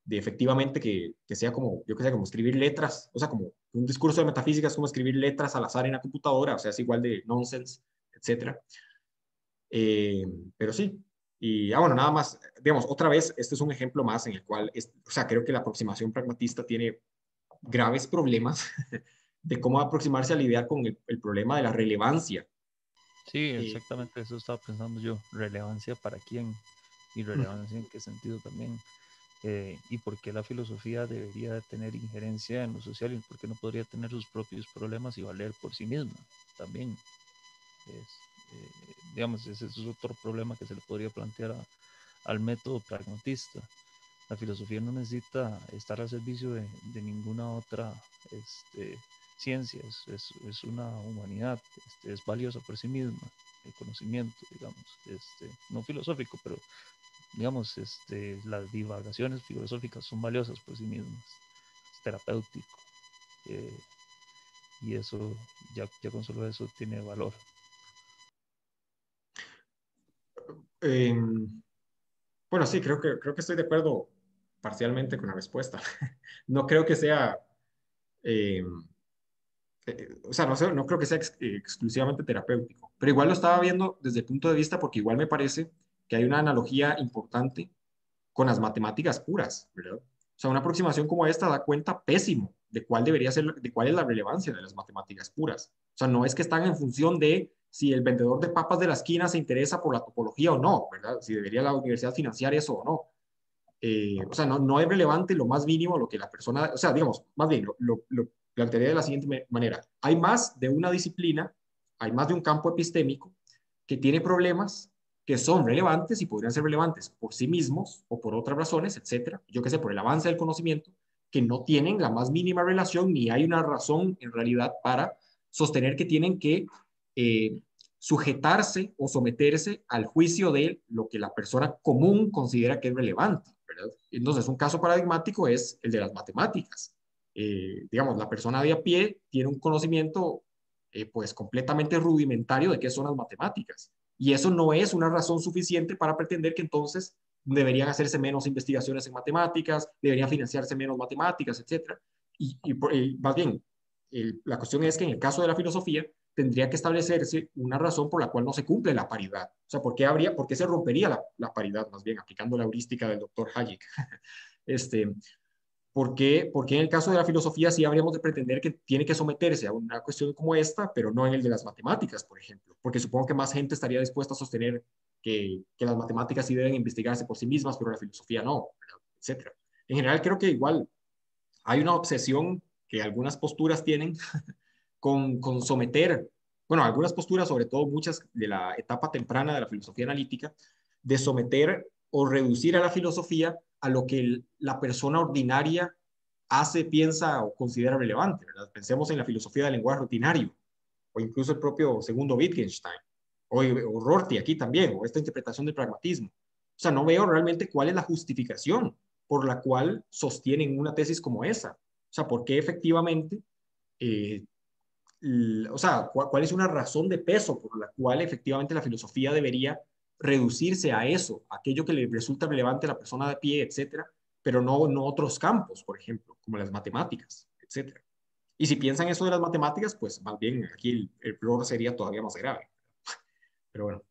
de efectivamente que sea como, yo que sé, como escribir letras, o sea, como un discurso de metafísica es como escribir letras al azar en la computadora, o sea, es igual de nonsense, etcétera. Eh, pero sí, y bueno, nada más, digamos, otra vez, este es un ejemplo más en el cual, o sea, creo que la aproximación pragmatista tiene graves problemas de cómo aproximarse a lidiar con el problema de la relevancia.
Sí,
Eh,
exactamente eso estaba pensando yo. Relevancia para quién y relevancia en qué sentido también. Y por qué la filosofía debería de tener injerencia en lo social y por qué no podría tener sus propios problemas y valer por sí misma también. Digamos, ese es otro problema que se le podría plantear al método pragmatista. La filosofía no necesita estar al servicio de ninguna otra ciencia, es una humanidad, es valiosa por sí misma, el conocimiento, digamos, no filosófico, pero digamos, las divagaciones filosóficas son valiosas por sí mismas, es terapéutico, eh, y eso, ya con solo eso tiene valor.
eh, bueno, sí, creo que estoy de acuerdo parcialmente con la respuesta. No creo que sea, eh, o sea, no, no creo que sea exclusivamente terapéutico, pero igual lo estaba viendo desde el punto de vista porque igual me parece que hay una analogía importante con las matemáticas puras, ¿verdad? O sea, una aproximación como esta da cuenta pésimo de cuál debería ser, de cuál es la relevancia de las matemáticas puras. O sea, no es que están en función de si el vendedor de papas de la esquina se interesa por la topología o no, ¿verdad? Si debería la universidad financiar eso o no. O sea, no es relevante lo más mínimo lo que la persona, o sea, digamos, más bien lo plantearía de la siguiente manera. Hay más de una disciplina, hay más de un campo epistémico que tiene problemas que son relevantes y podrían ser relevantes por sí mismos o por otras razones, etcétera. Yo qué sé, por el avance del conocimiento, que no tienen la más mínima relación ni hay una razón en realidad para sostener que tienen que eh, sujetarse o someterse al juicio de lo que la persona común considera que es relevante, ¿verdad? Entonces, un caso paradigmático es el de las matemáticas. Digamos, la persona de a pie tiene un conocimiento pues completamente rudimentario de qué son las matemáticas. Y eso no es una razón suficiente para pretender que entonces deberían hacerse menos investigaciones en matemáticas, deberían financiarse menos matemáticas, etcétera. Y más bien, la cuestión es que en el caso de la filosofía, tendría que establecerse una razón por la cual no se cumple la paridad. O sea, por qué se rompería la paridad, más bien, aplicando la heurística del doctor Hayek? este, por qué en el caso de la filosofía sí habríamos de pretender que tiene que someterse a una cuestión como esta, pero no en el de las matemáticas, por ejemplo? Porque supongo que más gente estaría dispuesta a sostener que las matemáticas sí deben investigarse por sí mismas, pero la filosofía no, etcétera. En general, creo que igual hay una obsesión que algunas posturas tienen con someter, bueno, algunas posturas, sobre todo muchas de la etapa temprana de la filosofía analítica, de someter o reducir a la filosofía a lo que la persona ordinaria hace, piensa o considera relevante, ¿verdad? Pensemos en la filosofía del lenguaje rutinario, o incluso el propio segundo Wittgenstein, o Rorty aquí también, o esta interpretación del pragmatismo. O sea, no veo realmente cuál es la justificación por la cual sostienen una tesis como esa. O sea, ¿por qué efectivamente eh, o sea, cuál es una razón de peso por la cual efectivamente la filosofía debería reducirse a eso, a aquello que le resulta relevante a la persona de pie, etcétera, pero no otros campos, por ejemplo, como las matemáticas, etcétera. Y si piensan eso de las matemáticas, pues más bien aquí el error sería todavía más grave. Pero bueno,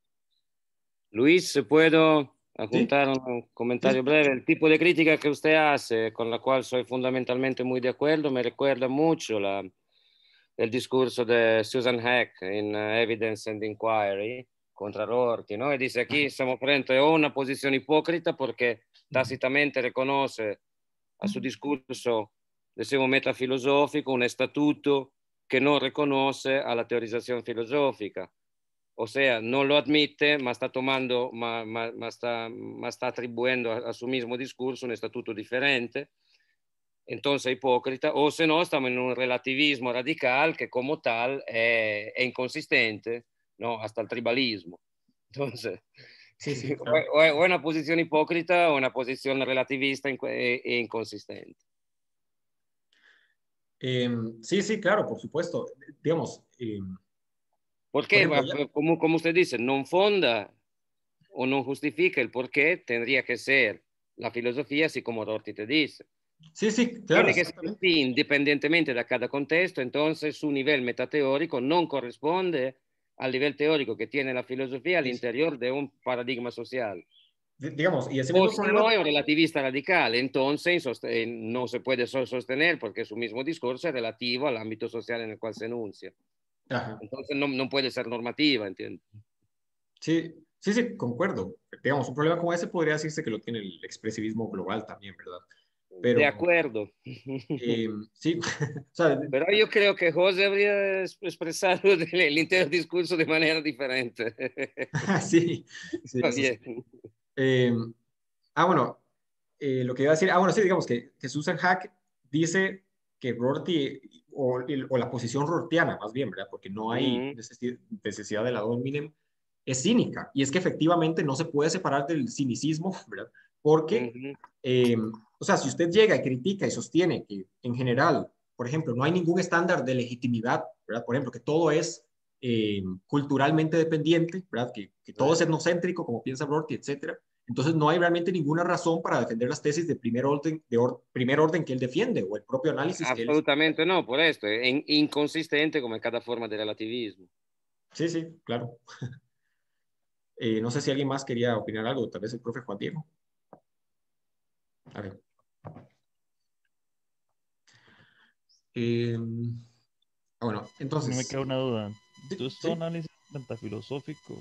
Luis, ¿puedo
sí,
adjuntar un
sí,
comentario breve? El tipo de crítica que usted hace, con la cual soy fundamentalmente muy de acuerdo, me recuerda mucho el discurso de Susan Heck en Evidence and Inquiry contra Rorty, ¿no? Y dice aquí estamos frente a una posición hipócrita porque tácitamente reconoce a su discurso de ese metafilosófico un estatuto que no reconoce a la teorización filosófica. O sea, no lo admite, ma está tomando, ma está atribuyendo a su mismo discurso un estatuto diferente. Entonces, hipócrita, o si no, estamos en un relativismo radical que como tal es inconsistente, ¿no? Hasta el tribalismo. Entonces,
sí, sí, claro.
o una posición hipócrita o una posición relativista e inconsistente.
Sí, sí, claro, por supuesto. Digamos, por
Porque,
ejemplo, ya,
como usted dice, no fonda o no justifica el por qué tendría que ser la filosofía, así como Rorty te dice.
Sí, sí, claro,
Tiene que ser
exactamente.
así, independientemente de cada contexto, entonces su nivel metateórico no corresponde al nivel teórico que tiene la filosofía al
Sí, sí.
interior de un paradigma social.
Digamos, y ese
O
mismo
si no,
problema,
es un relativista radical, entonces no se puede sostener porque su mismo discurso es relativo al ámbito social en el cual se enuncia.
ajá,
Entonces no puede ser normativa, ¿entiendes?
sí, sí, sí, concuerdo. Digamos, un problema como ese podría decirse que lo tiene el expresivismo global también, ¿verdad?
De
Pero
acuerdo.
sí, o sea,
Pero yo creo que José habría expresado el interdiscurso de manera diferente.
sí, sí,
Está
eso sí.
bien.
Eh, bueno, lo que iba a decir, bueno, sí, digamos que Susan Hack dice que Rorty, o la posición rortiana más bien, ¿verdad? Porque no hay
Ujú,
necesidad de la dominem, es cínica. Y es que efectivamente no se puede separar del cinicismo, ¿verdad? Porque,
ujú.
eh, o sea, si usted llega y critica y sostiene que en general, por ejemplo, no hay ningún estándar de legitimidad, ¿verdad? Por ejemplo, que todo es culturalmente dependiente, ¿verdad? Que todo es etnocéntrico, como piensa Rorty, etcétera. Entonces no hay realmente ninguna razón para defender las tesis de primer orden que él defiende o el propio análisis que él...
Absolutamente no, por esto, es inconsistente como en cada forma de relativismo.
Sí, sí, claro. No sé si alguien más quería opinar algo, tal vez el profe Juan Diego. A ver. Eh, bueno,
No me
entonces,
queda una duda.
sí,
Entonces, todo
sí.
análisis metafilosófico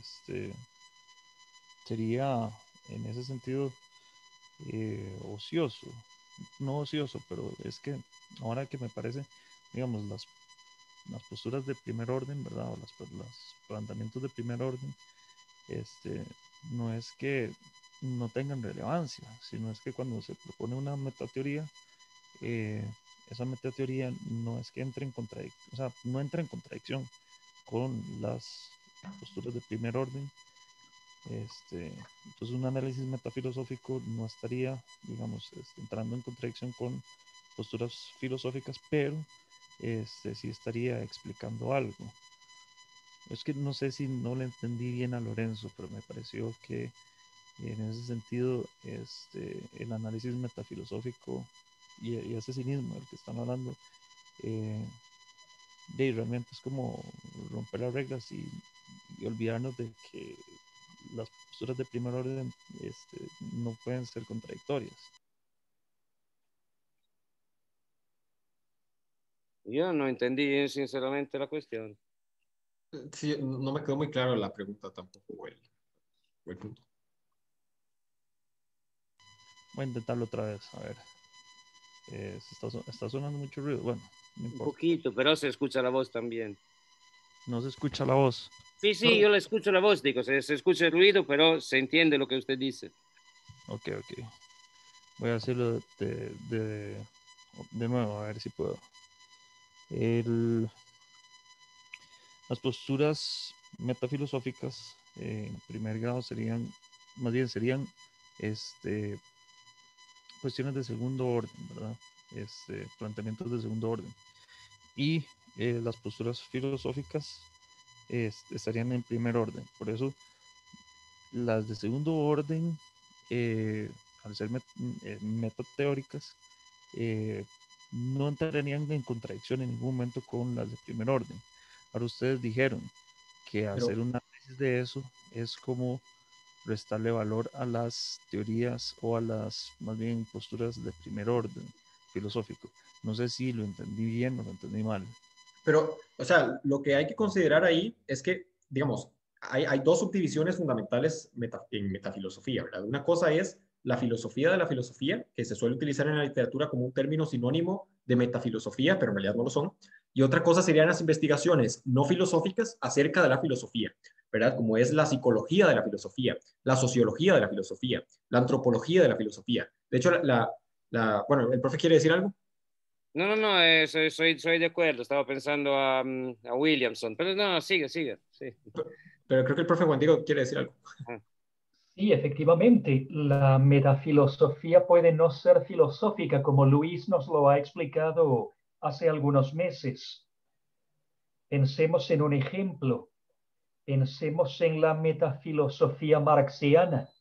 sería, en ese sentido, ocioso. No ocioso, pero es que ahora que me parece, digamos, las posturas de primer orden, ¿verdad? O los planteamientos de primer orden, este, no es que no tengan relevancia, sino es que cuando se propone una metateoría, eh, esa metateoría no es que entre en contradicción, o sea, no entra en contradicción con las posturas de primer orden. Entonces un análisis metafilosófico no estaría, digamos, entrando en contradicción con posturas filosóficas, pero sí estaría explicando algo. Es que no sé si no le entendí bien a Lorenzo, pero me pareció que en ese sentido el análisis metafilosófico y ese cinismo del que están hablando, eh, realmente es como romper las reglas y olvidarnos de que las posturas de primer orden no pueden ser contradictorias.
Yo no entendí sinceramente la cuestión.
Sí, no me quedó muy claro la pregunta tampoco, o el punto.
Voy a intentarlo otra vez, a ver. Está sonando mucho ruido, bueno, no
Un
importa.
poquito, pero se escucha la voz también.
No se escucha la voz.
Sí, sí,
No,
yo le escucho la voz, digo, se escucha el ruido, pero se entiende lo que usted dice.
Ok, ok. Voy a hacerlo de nuevo, a ver si puedo. El, las posturas metafilosóficas en primer grado serían, más bien serían este, cuestiones de segundo orden, ¿verdad? Planteamientos de segundo orden. Y las posturas filosóficas estarían en primer orden. Por eso las de segundo orden, al ser metateóricas, eh, no entrarían en contradicción en ningún momento con las de primer orden. Ahora ustedes dijeron que hacer
pero
un análisis de eso es como restarle valor a las teorías o a las más bien posturas de primer orden filosófico. No sé si lo entendí bien o lo entendí mal.
Pero, o sea, lo que hay que considerar ahí es que, digamos, hay dos subdivisiones fundamentales en metafilosofía, ¿verdad? Una cosa es la filosofía de la filosofía, que se suele utilizar en la literatura como un término sinónimo de metafilosofía, pero en realidad no lo son. Y otra cosa serían las investigaciones no filosóficas acerca de la filosofía, ¿verdad? Como es la psicología de la filosofía, la sociología de la filosofía, la antropología de la filosofía. De hecho, bueno, ¿el profe quiere decir algo?
No, soy de acuerdo, estaba pensando a Williamson, pero no, sigue, sigue, sí.
Pero creo que el profe Juan Diego quiere decir algo.
Ah.
Sí, efectivamente, la metafilosofía puede no ser filosófica, como Luis nos lo ha explicado hace algunos meses. Pensemos en un ejemplo. Pensemos en la metafilosofía marxiana.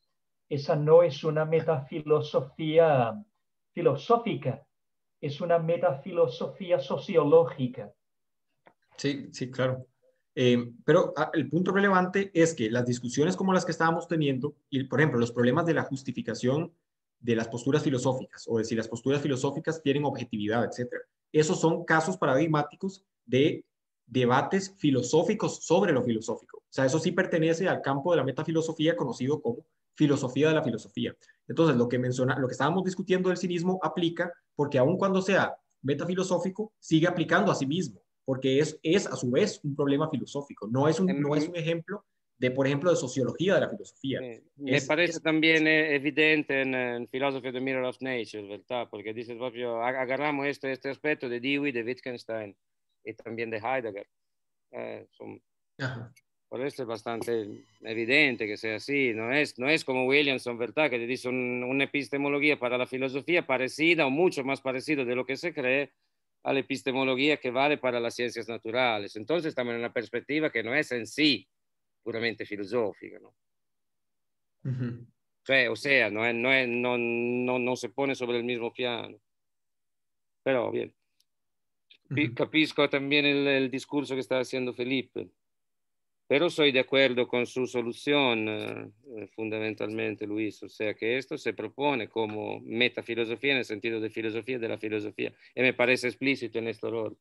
esa no es una metafilosofía filosófica, es una metafilosofía sociológica.
Sí, sí, claro. Pero el punto relevante es que las discusiones como las que estábamos teniendo, y por ejemplo, los problemas de la justificación de las posturas filosóficas o de si las posturas filosóficas tienen objetividad, etcétera, esos son casos paradigmáticos de debates filosóficos sobre lo filosófico. O sea, eso sí pertenece al campo de la metafilosofía conocido como filosofía de la filosofía. Entonces, lo que estábamos discutiendo del cinismo aplica porque aun cuando sea metafilosófico, sigue aplicando a sí mismo porque es a su vez un problema filosófico. No es un ejemplo de, por ejemplo, de sociología de la filosofía.
Me parece también evidente en Philosophy of the Mirror of Nature, ¿verdad? Porque dice propio, agarramos este aspecto de Dewey, de Wittgenstein y también de Heidegger.
Ajá.
Por esto es bastante evidente que sea así. No es como Williamson, ¿verdad? Que dice una epistemología para la filosofía parecida o mucho más parecida de lo que se cree a la epistemología que vale para las ciencias naturales. Entonces estamos en una perspectiva que no es en sí puramente filosófica, ¿no?
Uh-huh.
O sea, no se pone sobre el mismo piano. Pero bien,
Uh-huh.
capisco también el discurso que está haciendo Felipe. Pero soy de acuerdo con su solución, fundamentalmente, Luis. O sea, que esto se propone como metafilosofía en el sentido de la filosofía. Y me parece explícito en este orden.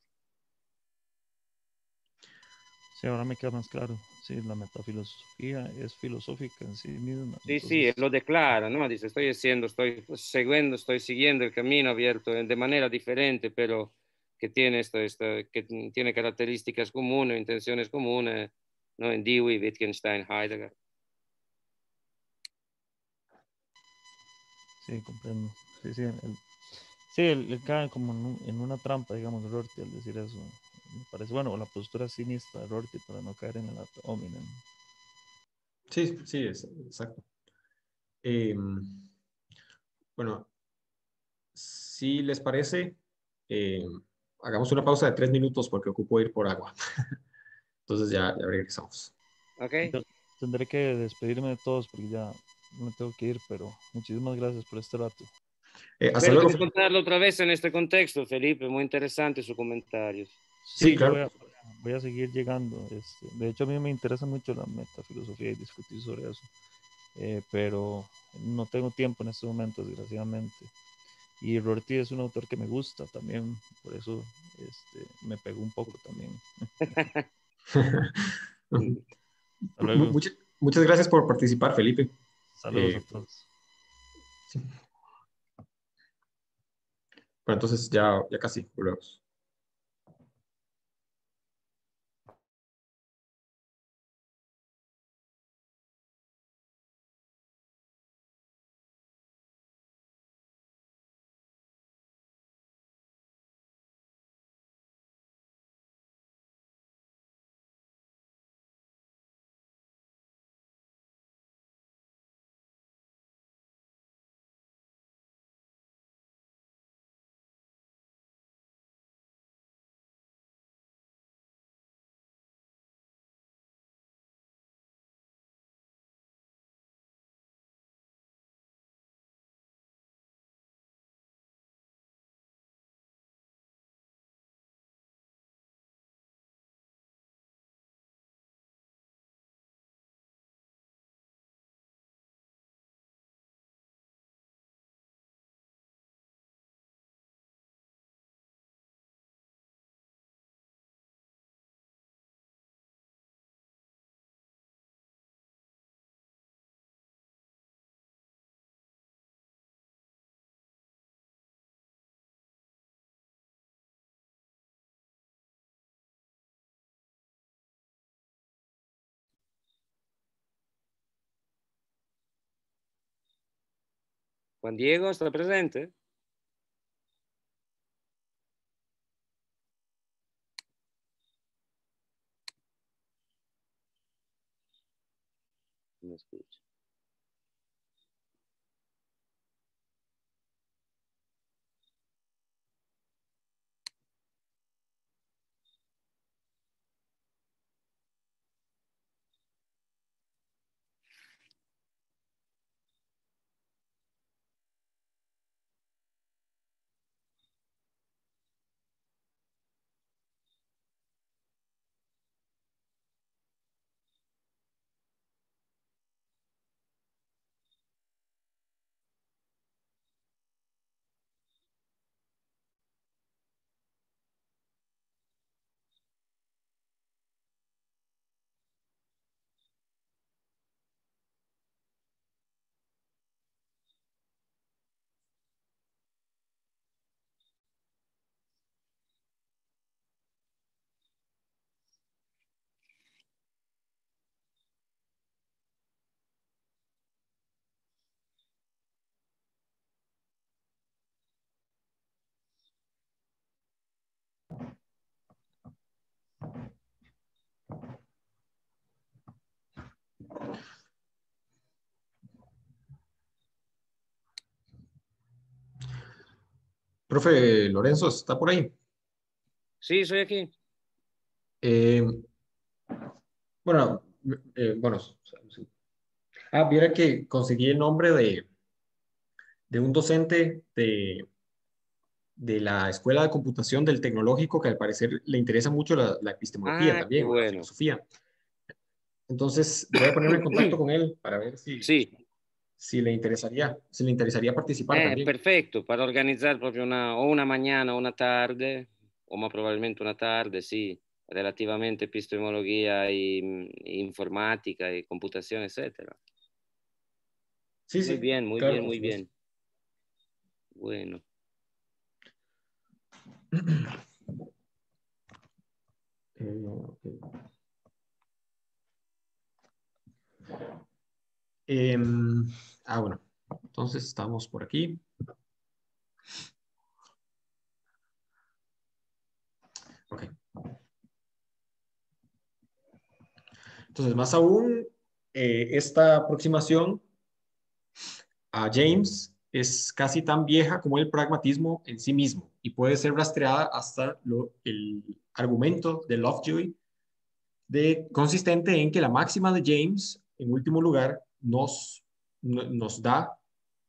Sí, ahora me queda más claro. Sí, la metafilosofía es filosófica en sí misma.
Sí, sí, él
Entonces,
lo declara, ¿no? Dice, estoy siguiendo el camino abierto de manera diferente, pero que tiene, que tiene características comunes, intenciones comunes, ¿no? En Dewey, Wittgenstein, Heidegger.
sí, comprendo. Sí, sí, sí, él cae como en una trampa, digamos, Rorty al decir eso. Me parece, bueno, la postura cinistas de Rorty para no caer en el ad hominem.
Sí, sí, exacto. Eh, bueno, si les parece, eh, hagamos una pausa de 3 minutos porque ocupo ir por agua. Entonces ya regresamos.
¿Ok?
Yo tendré que despedirme de todos porque ya me tengo que ir, pero muchísimas gracias por este rato.
Hasta
Espero
luego.
encontrarlo otra vez en este contexto, Felipe. Muy interesante sus comentarios.
Sí,
Sí, yo
claro.
voy a seguir llegando. De hecho, a mí me interesa mucho la metafilosofía y discutir sobre eso, pero no tengo tiempo en este momento, desgraciadamente. Y Rorty es un autor que me gusta también, por eso me pegó un poco también. Hasta luego.
Muchas gracias por participar, Felipe.
Saludos a
Eh,
todos.
sí. Bueno, entonces ya casi, volvemos.
Juan Diego, ¿está presente? No escucha.
Profe Lorenzo, ¿está por ahí?
Sí, soy aquí.
Eh, bueno, bueno, sí. Viera que conseguí el nombre de un docente de la Escuela de Computación del Tecnológico que al parecer le interesa mucho la epistemología
Ah, qué
también, o la
bueno.
filosofía. Entonces voy a ponerme en contacto con él para ver
Sí,
si le interesaría participar también.
perfecto, para organizar proprio o una mañana o una tarde, o más probablemente una tarde, sí, relativamente epistemología y informática y computación, etcétera.
Sí,
Muy
sí,
bien, muy
claro,
bien,
por
muy
supuesto.
bien. Bueno.
Ok. Em, bueno, entonces estamos por aquí. Ok. Entonces, más aún, esta aproximación a James es casi tan vieja como el pragmatismo en sí mismo y puede ser rastreada hasta el argumento de Lovejoy consistente en que la máxima de James, en último lugar, nos da,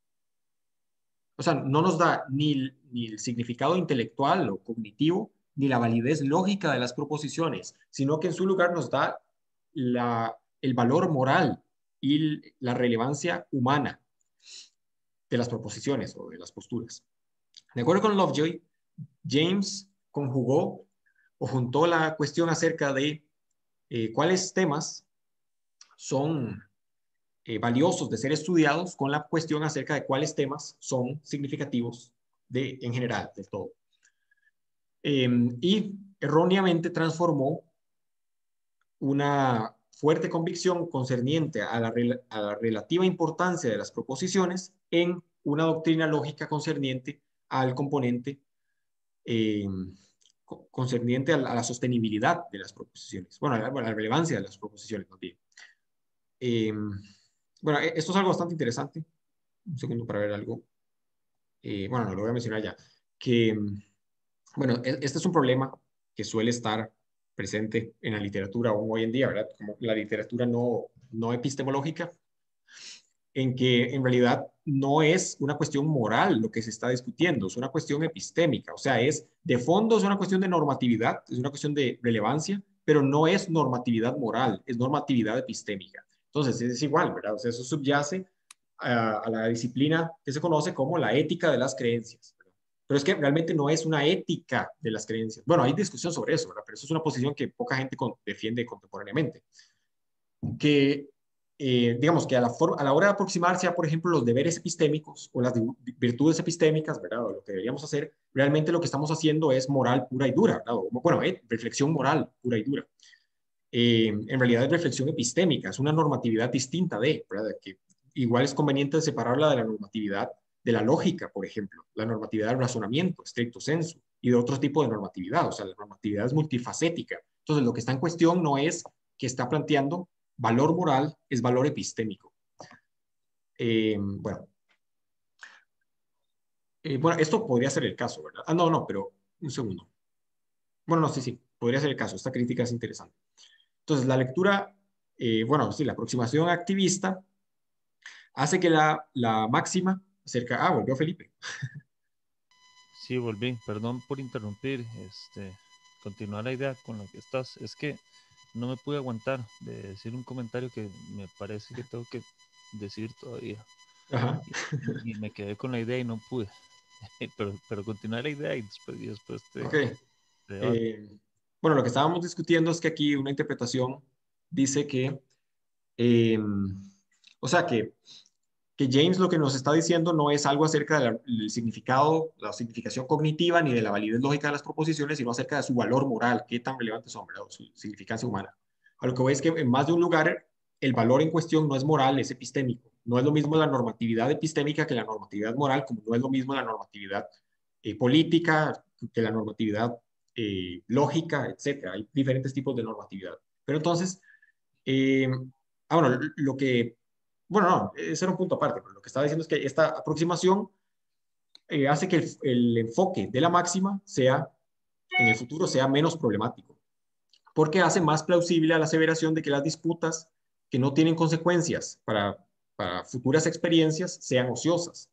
o sea, no nos da ni el significado intelectual o cognitivo, ni la validez lógica de las proposiciones, sino que en su lugar nos da el valor moral y la relevancia humana de las proposiciones o de las posturas. De acuerdo con Lovejoy, James conjugó o juntó la cuestión acerca de cuáles temas son valiosos de ser estudiados con la cuestión acerca de cuáles temas son significativos en general, del todo. Y erróneamente transformó una fuerte convicción concerniente a la relativa importancia de las proposiciones en una doctrina lógica concerniente al componente eh, concerniente a la sostenibilidad de las proposiciones, bueno, a la relevancia de las proposiciones, no bien. Bueno, esto es algo bastante interesante. Un segundo para ver algo. Bueno, no lo voy a mencionar ya. Que, bueno, este es un problema que suele estar presente en la literatura aún hoy en día, ¿verdad? Como la literatura no epistemológica, en que en realidad no es una cuestión moral lo que se está discutiendo, es una cuestión epistémica, o sea, de fondo es una cuestión de normatividad, es una cuestión de relevancia, pero no es normatividad moral, es normatividad epistémica. Entonces, es igual, ¿verdad? O sea, eso subyace a la disciplina que se conoce como la ética de las creencias, ¿verdad? Pero es que realmente no es una ética de las creencias. Bueno, hay discusión sobre eso, ¿verdad? Pero eso es una posición que poca gente defiende contemporáneamente. Que digamos que a la hora de aproximarse a, por ejemplo, los deberes epistémicos o las virtudes epistémicas, ¿verdad? O lo que deberíamos hacer, realmente lo que estamos haciendo es moral pura y dura, ¿verdad? Bueno, reflexión moral pura y dura. En realidad es reflexión epistémica, es una normatividad distinta ¿verdad? Que igual es conveniente separarla de la normatividad de la lógica, por ejemplo, la normatividad del razonamiento, estricto sensu, y de otro tipo de normatividad, o sea, la normatividad es multifacética. Entonces, lo que está en cuestión no es que está planteando valor moral, es valor epistémico. Bueno, bueno, esto podría ser el caso, ¿verdad? No, pero un segundo. Bueno, no, sí, podría ser el caso. Esta crítica es interesante. Entonces, la lectura, bueno, sí, la aproximación activista hace que la máxima acerca... volvió Felipe.
Sí, volví. Perdón por interrumpir. Continuar la idea con la que estás. Es que no me pude aguantar de decir un comentario que me parece que tengo que decir todavía.
Ajá.
Y me quedé con la idea y no pude. Pero continuar la idea y después
Ok.
te debato.
Bueno, lo que estábamos discutiendo es que aquí una interpretación dice que, eh, o sea, que James lo que nos está diciendo no es algo acerca del significado, la significación cognitiva ni de la validez lógica de las proposiciones, sino acerca de su valor moral, qué tan relevantes son, ¿verdad? Su significancia humana. A lo que voy es que en más de un lugar el valor en cuestión no es moral, es epistémico. No es lo mismo la normatividad epistémica que la normatividad moral, como no es lo mismo la normatividad política que la normatividad lógica, etcétera. Hay diferentes tipos de normatividad. Pero entonces, eh, bueno, bueno, no, ese era un punto aparte, pero lo que estaba diciendo es que esta aproximación hace que el enfoque de la máxima sea, en el futuro, sea menos problemático, porque hace más plausible a la aseveración de que las disputas que no tienen consecuencias para futuras experiencias sean ociosas.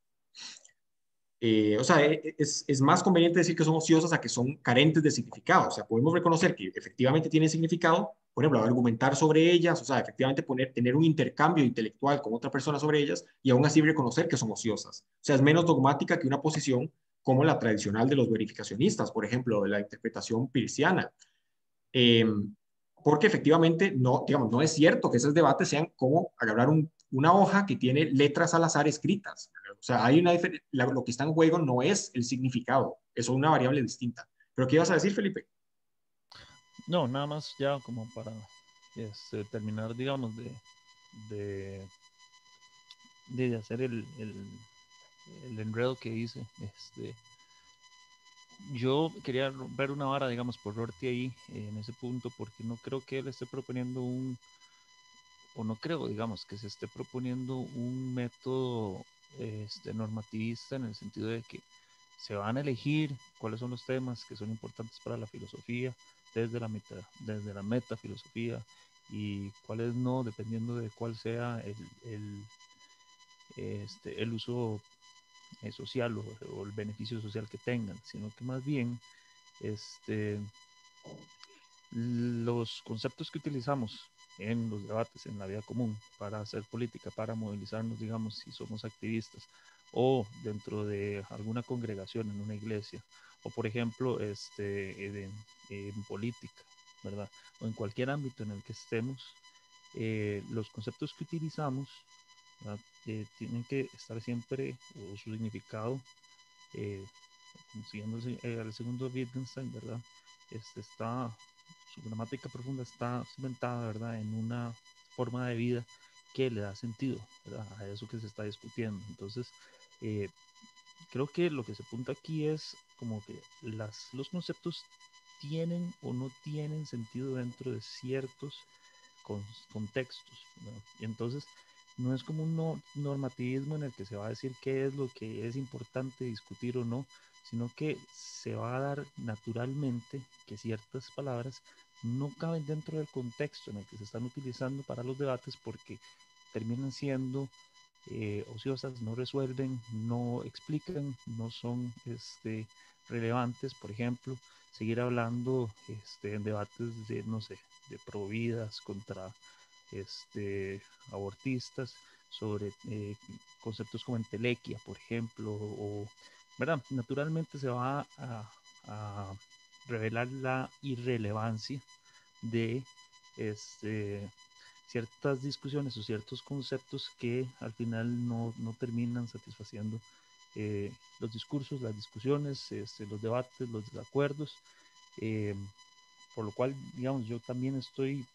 O sea, es más conveniente decir que son ociosas a que son carentes de significado. O sea, podemos reconocer que efectivamente tienen significado, por ejemplo, argumentar sobre ellas, o sea, efectivamente tener un intercambio intelectual con otra persona sobre ellas y aún así reconocer que son ociosas. O sea, es menos dogmática que una posición como la tradicional de los verificacionistas, por ejemplo, de la interpretación peirciana. Eh, Porque efectivamente no, digamos, no es cierto que esos debates sean como agarrar una hoja que tiene letras al azar escritas. O sea, hay lo que está en juego no es el significado, es una variable distinta. ¿Pero qué ibas a decir, Felipe?
No, nada más ya como para terminar, digamos, de, de hacer el enredo que hice. Yo quería ver una vara, digamos, por Rorty ahí, en ese punto, porque no creo que él esté proponiendo o no creo, digamos, que se esté proponiendo un método normativista en el sentido de que se van a elegir cuáles son los temas que son importantes para la filosofía desde la metafilosofía y cuáles no, dependiendo de cuál sea el uso social o el beneficio social que tengan, sino que más bien este, los conceptos que utilizamos en los debates, en la vida común, para hacer política, para movilizarnos, digamos, si somos activistas, o dentro de alguna congregación en una iglesia, o por ejemplo, en política, ¿verdad? O en cualquier ámbito en el que estemos, los conceptos que utilizamos, tienen que estar siempre, o su significado, eh, siguiendo el segundo Wittgenstein, ¿verdad? Está, su gramática profunda está cimentada, ¿verdad? En una forma de vida que le da sentido, ¿verdad? A eso que se está discutiendo. Entonces, eh, creo que lo que se apunta aquí es como que los conceptos tienen o no tienen sentido dentro de ciertos contextos, ¿no? Y entonces no es como un normativismo en el que se va a decir qué es lo que es importante discutir o no, sino que se va a dar naturalmente que ciertas palabras no caben dentro del contexto en el que se están utilizando para los debates porque terminan siendo ociosas, no resuelven, no explican, no son relevantes. Por ejemplo, seguir hablando en debates de, no sé, de providas contra abortistas, sobre conceptos como entelequia, por ejemplo, o, ¿verdad? Naturalmente se va a revelar la irrelevancia de ciertas discusiones o ciertos conceptos que al final no terminan satisfaciendo los discursos, las discusiones, los debates, los desacuerdos, eh, por lo cual, digamos, yo también estoy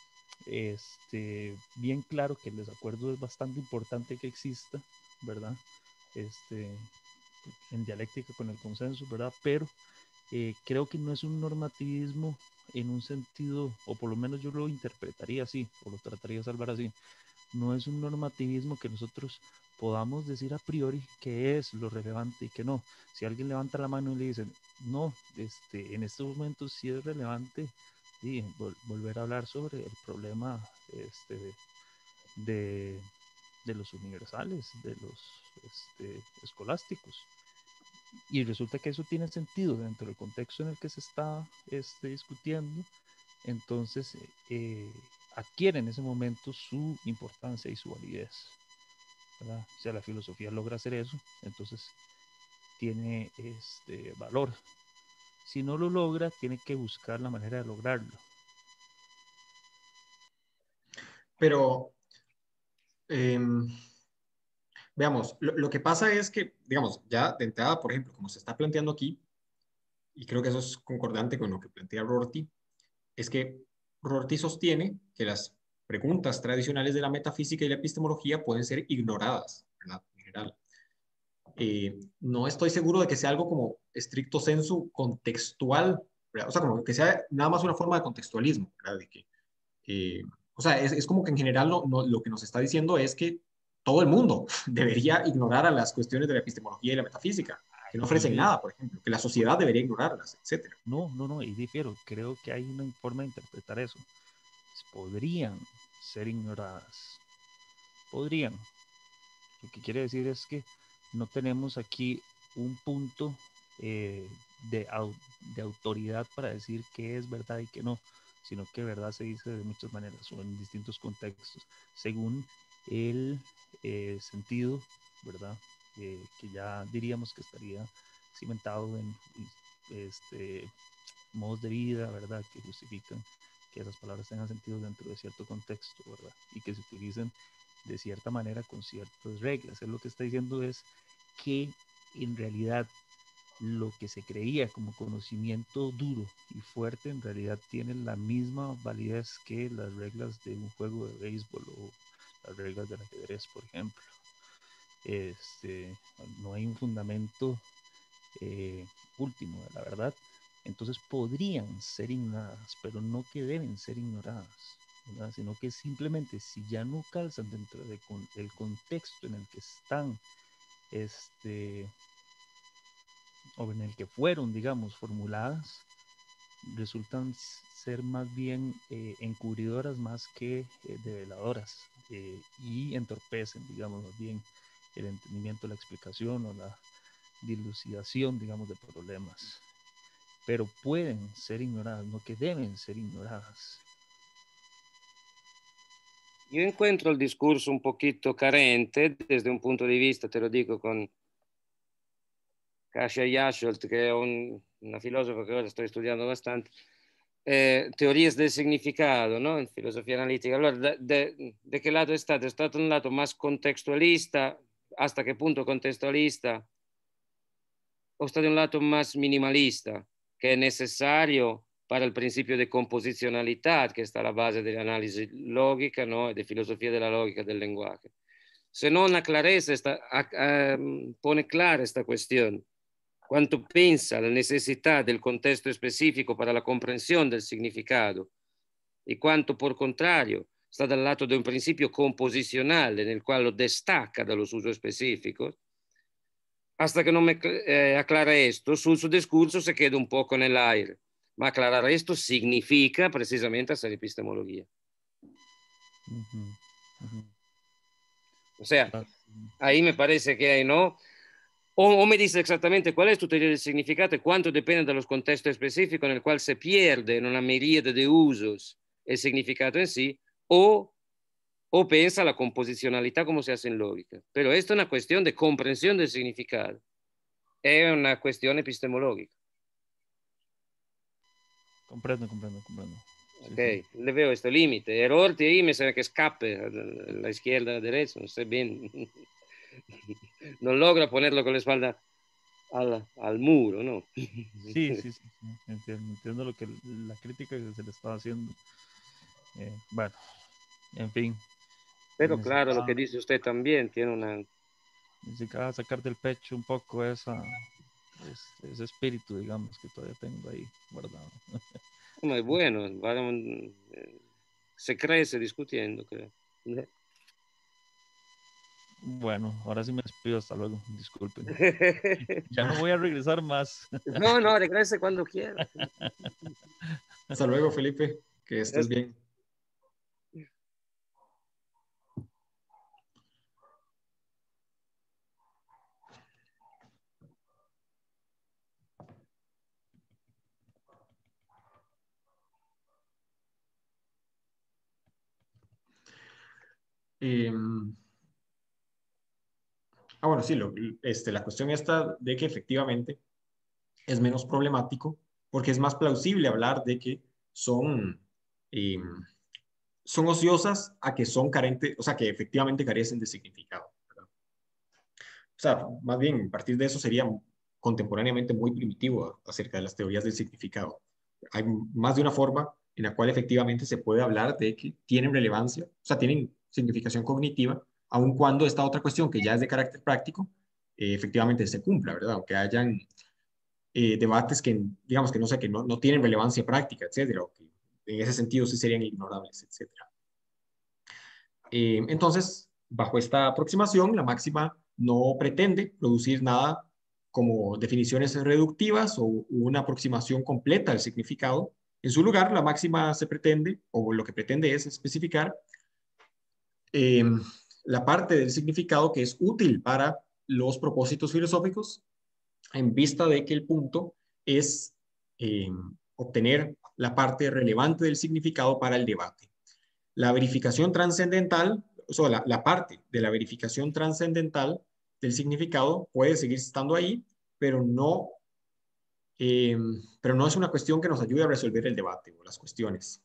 bien claro que el desacuerdo es bastante importante que exista, ¿verdad? Este, en dialéctica con el consenso, ¿verdad? Pero creo que no es un normativismo en un sentido, o por lo menos yo lo interpretaría así, o lo trataría de salvar así. No es un normativismo que nosotros podamos decir a priori qué es lo relevante y qué no. Si alguien levanta la mano y le dicen, no, en estos momentos sí es relevante y volver a hablar sobre el problema de, de los universales, de los escolásticos. Y resulta que eso tiene sentido dentro del contexto en el que se está discutiendo, entonces adquiere en ese momento su importancia y su validez, ¿verdad? O sea, la filosofía logra hacer eso, entonces tiene valor. Si no lo logra, tiene que buscar la manera de lograrlo.
Pero, eh, veamos, lo que pasa es que, digamos, ya de entrada, por ejemplo, como se está planteando aquí, y creo que eso es concordante con lo que plantea Rorty, es que Rorty sostiene que las preguntas tradicionales de la metafísica y la epistemología pueden ser ignoradas, ¿verdad? En general. No estoy seguro de que sea algo como estricto sensu contextual, ¿verdad? O sea, como que sea nada más una forma de contextualismo, ¿verdad? De que, eh, o sea, es como que en general lo que nos está diciendo es que todo el mundo debería ignorar a las cuestiones de la epistemología y la metafísica. que no ofrecen nada, por ejemplo, que la sociedad debería ignorarlas, etc.
No, no, no, y difiero. Creo que hay una forma de interpretar eso. Podrían ser ignoradas. Podrían. Lo que quiere decir es que no tenemos aquí un punto de autoridad para decir qué es verdad y qué no, sino que verdad se dice de muchas maneras o en distintos contextos, según el sentido, ¿verdad? Que ya diríamos que estaría cimentado en modos de vida, ¿verdad? Que justifican que esas palabras tengan sentido dentro de cierto contexto, ¿verdad? Y que se utilicen de cierta manera con ciertas reglas. Él lo que está diciendo es que en realidad lo que se creía como conocimiento duro y fuerte en realidad tiene la misma validez que las reglas de un juego de béisbol o las reglas del ajedrez, por ejemplo. No hay un fundamento último de la verdad. Entonces podrían ser ignoradas, pero no que deben ser ignoradas, ¿verdad? Sino que simplemente si ya no calzan dentro del contexto en el que están, o en el que fueron, digamos, formuladas, resultan ser más bien encubridoras más que develadoras, y entorpecen, digamos, más bien el entendimiento, la explicación o la dilucidación, digamos, de problemas. Pero pueden ser ignoradas, no que deben ser ignoradas.
Yo encuentro el discurso un poquito carente desde un punto de vista, te lo digo, con Kasia Yasholt, que es una filósofa que ahora estoy estudiando bastante, teorías del significado, ¿no? En filosofía analítica. Allora, ¿de qué lado está? Está de un lado más contextualista, hasta qué punto contextualista, o está de un lado más minimalista, que es necesario para el principio de composicionalidad, que está a la base de la análisis lógica, ¿no? De filosofía de la lógica del lenguaje. Se non aclarece, pone clara esta cuestión. Cuanto piensa la necesidad del contexto específico para la comprensión del significado y cuanto, por contrario, está del lado de un principio composicional en el cual lo destaca de los usos específicos, hasta que no me aclara esto, su discurso se queda un poco en el aire. Ma aclarar esto significa precisamente hacer epistemología. O sea, ahí me parece que hay, ¿no? O me dice exactamente cuál es tu teoría del significado y cuánto depende de los contextos específicos en el cual se pierde en una miríada de usos el significado en sí, o pensa la composicionalidad como se hace en lógica. Pero esto es una cuestión de comprensión del significado. Es una cuestión epistemológica.
Comprendo.
Ok, sí. Le veo este límite. Error ahí me suena que escape a la izquierda, a la derecha, no sé bien. No logra ponerlo con la espalda al muro, ¿no?
Sí. Entiendo lo que la crítica que se le estaba haciendo. Bueno, en fin.
Pero claro, lo que dice usted también tiene una...
Necesitaba sacar del pecho un poco ese espíritu, digamos, que todavía tengo ahí guardado.
Muy bueno, se crece discutiendo, creo.
Bueno, ahora sí me despido, hasta luego, disculpen. Ya no voy a regresar más.
No, regrese cuando quiera.
Hasta luego, Felipe, que estés bien. Bueno, sí, la cuestión está de que efectivamente es menos problemático porque es más plausible hablar de que son ociosas a que son carentes, o sea, que efectivamente carecen de significado, ¿verdad? O sea, más bien, a partir de eso sería contemporáneamente muy primitivo acerca de las teorías del significado. Hay más de una forma en la cual efectivamente se puede hablar de que tienen relevancia, o sea, tienen significación cognitiva, aun cuando esta otra cuestión que ya es de carácter práctico, efectivamente se cumpla, ¿verdad? Aunque hayan debates que, digamos, que no sé, que no tienen relevancia práctica, etcétera, o que en ese sentido sí serían ignorables, etcétera. Entonces, bajo esta aproximación, la máxima no pretende producir nada como definiciones reductivas o una aproximación completa del significado. En su lugar, la máxima se pretende, o lo que pretende es especificar la parte del significado que es útil para los propósitos filosóficos, en vista de que el punto es obtener la parte relevante del significado para el debate. La verificación trascendental, o sea, la parte de la verificación trascendental del significado puede seguir estando ahí, pero no es una cuestión que nos ayude a resolver el debate o las cuestiones.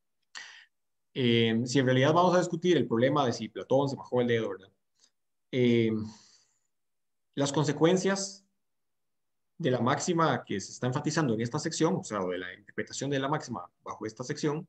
Si en realidad vamos a discutir el problema de si Platón se bajó el dedo, ¿verdad? Las consecuencias de la máxima que se está enfatizando en esta sección, o sea, de la interpretación de la máxima bajo esta sección,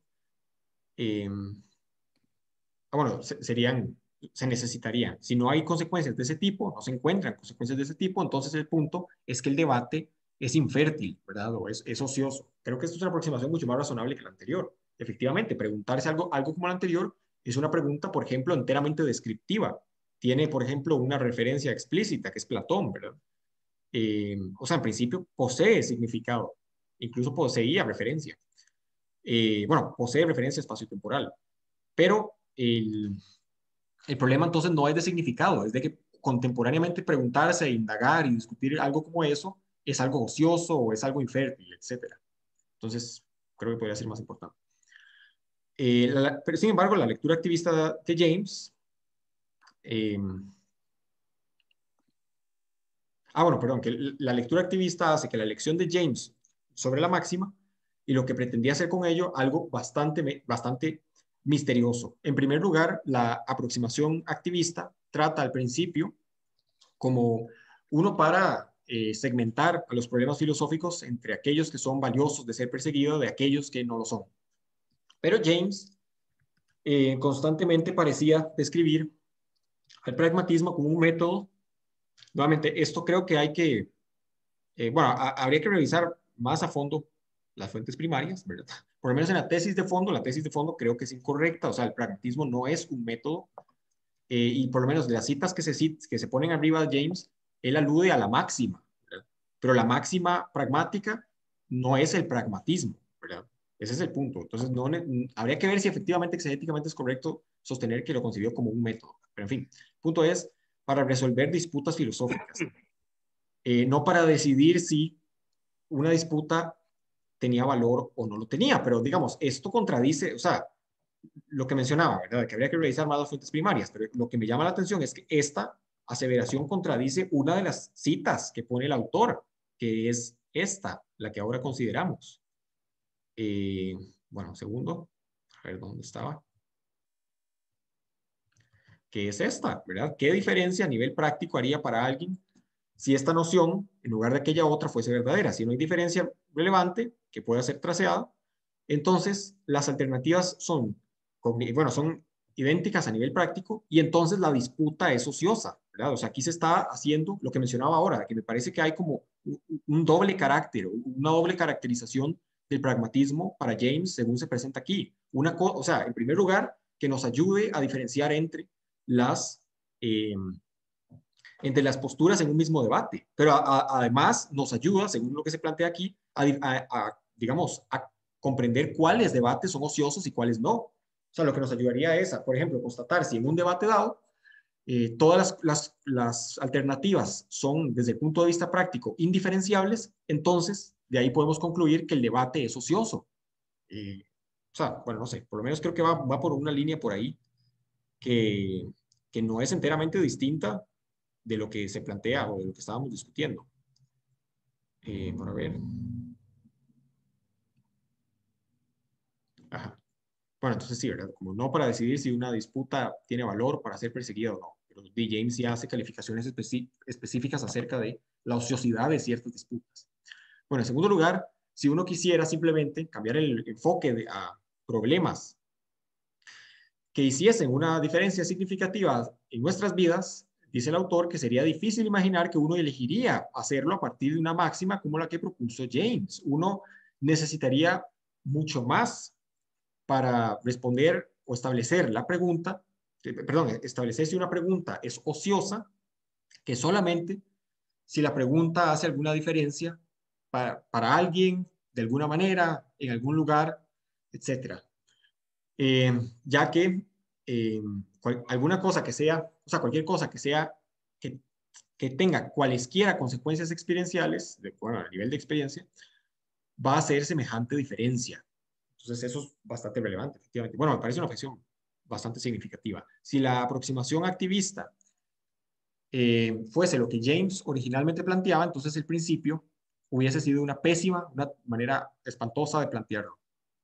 bueno, se necesitarían. Si no hay consecuencias de ese tipo, no se encuentran consecuencias de ese tipo, entonces el punto es que el debate es infértil, ¿verdad? O es ocioso. Creo que esto es una aproximación mucho más razonable que la anterior. Efectivamente, preguntarse algo como la anterior es una pregunta, por ejemplo, enteramente descriptiva. Tiene, por ejemplo, una referencia explícita, que es Platón, ¿verdad? O sea, en principio posee significado, incluso poseía referencia. Bueno, posee referencia espacio-temporal, pero el problema entonces no es de significado, es de que contemporáneamente preguntarse, indagar y discutir algo como eso es algo ocioso o es algo infértil, etc. Entonces, creo que podría ser más importante. Pero sin embargo, la lectura activista de James... bueno, perdón, que la lectura activista hace que la elección de James sobre la máxima y lo que pretendía hacer con ello algo bastante misterioso. En primer lugar, la aproximación activista trata al principio como uno para segmentar a los problemas filosóficos entre aquellos que son valiosos de ser perseguidos de aquellos que no lo son. Pero James constantemente parecía describir al pragmatismo como un método. Nuevamente, esto creo que hay que, bueno, habría que revisar más a fondo las fuentes primarias, ¿verdad? Por lo menos en la tesis de fondo creo que es incorrecta, o sea, el pragmatismo no es un método, y por lo menos de las citas que se ponen arriba de James, él alude a la máxima, ¿verdad? Pero la máxima pragmática no es el pragmatismo, ¿verdad? Ese es el punto. Entonces, habría que ver si efectivamente exegéticamente es correcto sostener que lo concibió como un método. Pero en fin, el punto es para resolver disputas filosóficas, no para decidir si una disputa tenía valor o no lo tenía, pero digamos, esto contradice, o sea, lo que mencionaba, ¿verdad? Que habría que revisar más las fuentes primarias, pero lo que me llama la atención es que esta aseveración contradice una de las citas que pone el autor, que es esta, la que ahora consideramos. Bueno, un segundo, a ver dónde estaba. Que es esta, ¿verdad? ¿Qué diferencia a nivel práctico haría para alguien si esta noción, en lugar de aquella otra, fuese verdadera? Si no hay diferencia relevante que pueda ser traseada, entonces las alternativas son idénticas a nivel práctico y entonces la disputa es ociosa, ¿verdad? O sea, aquí se está haciendo lo que mencionaba ahora, que me parece que hay como un doble carácter, una doble caracterización del pragmatismo para James según se presenta aquí. O sea, en primer lugar, que nos ayude a diferenciar entre las posturas en un mismo debate, pero además nos ayuda, según lo que se plantea aquí, digamos, a comprender cuáles debates son ociosos y cuáles no. O sea, lo que nos ayudaría es, por ejemplo, constatar si en un debate dado todas las alternativas son, desde el punto de vista práctico, indiferenciables, entonces de ahí podemos concluir que el debate es ocioso. O sea, bueno, no sé, por lo menos creo que va por una línea por ahí que no es enteramente distinta de lo que se plantea o de lo que estábamos discutiendo. Para ver. Ajá. Bueno, entonces sí, ¿verdad? Como no para decidir si una disputa tiene valor para ser perseguida o no. Pero D. James ya hace calificaciones específicas acerca de la ociosidad de ciertas disputas. Bueno, en segundo lugar, si uno quisiera simplemente cambiar el enfoque a problemas que hiciesen una diferencia significativa en nuestras vidas, dice el autor que sería difícil imaginar que uno elegiría hacerlo a partir de una máxima como la que propuso James. Uno necesitaría mucho más para responder o establecer la pregunta, establecer si una pregunta es ociosa, que solamente si la pregunta hace alguna diferencia para alguien, de alguna manera, en algún lugar, etcétera. Ya que alguna cosa que sea, o sea, cualquier cosa que sea, que tenga cualesquiera consecuencias experienciales, bueno, a nivel de experiencia, va a ser semejante diferencia. Entonces, eso es bastante relevante, efectivamente. Bueno, me parece una objeción bastante significativa. Si la aproximación activista fuese lo que James originalmente planteaba, entonces el principio hubiese sido una pésima, una manera espantosa de plantearlo.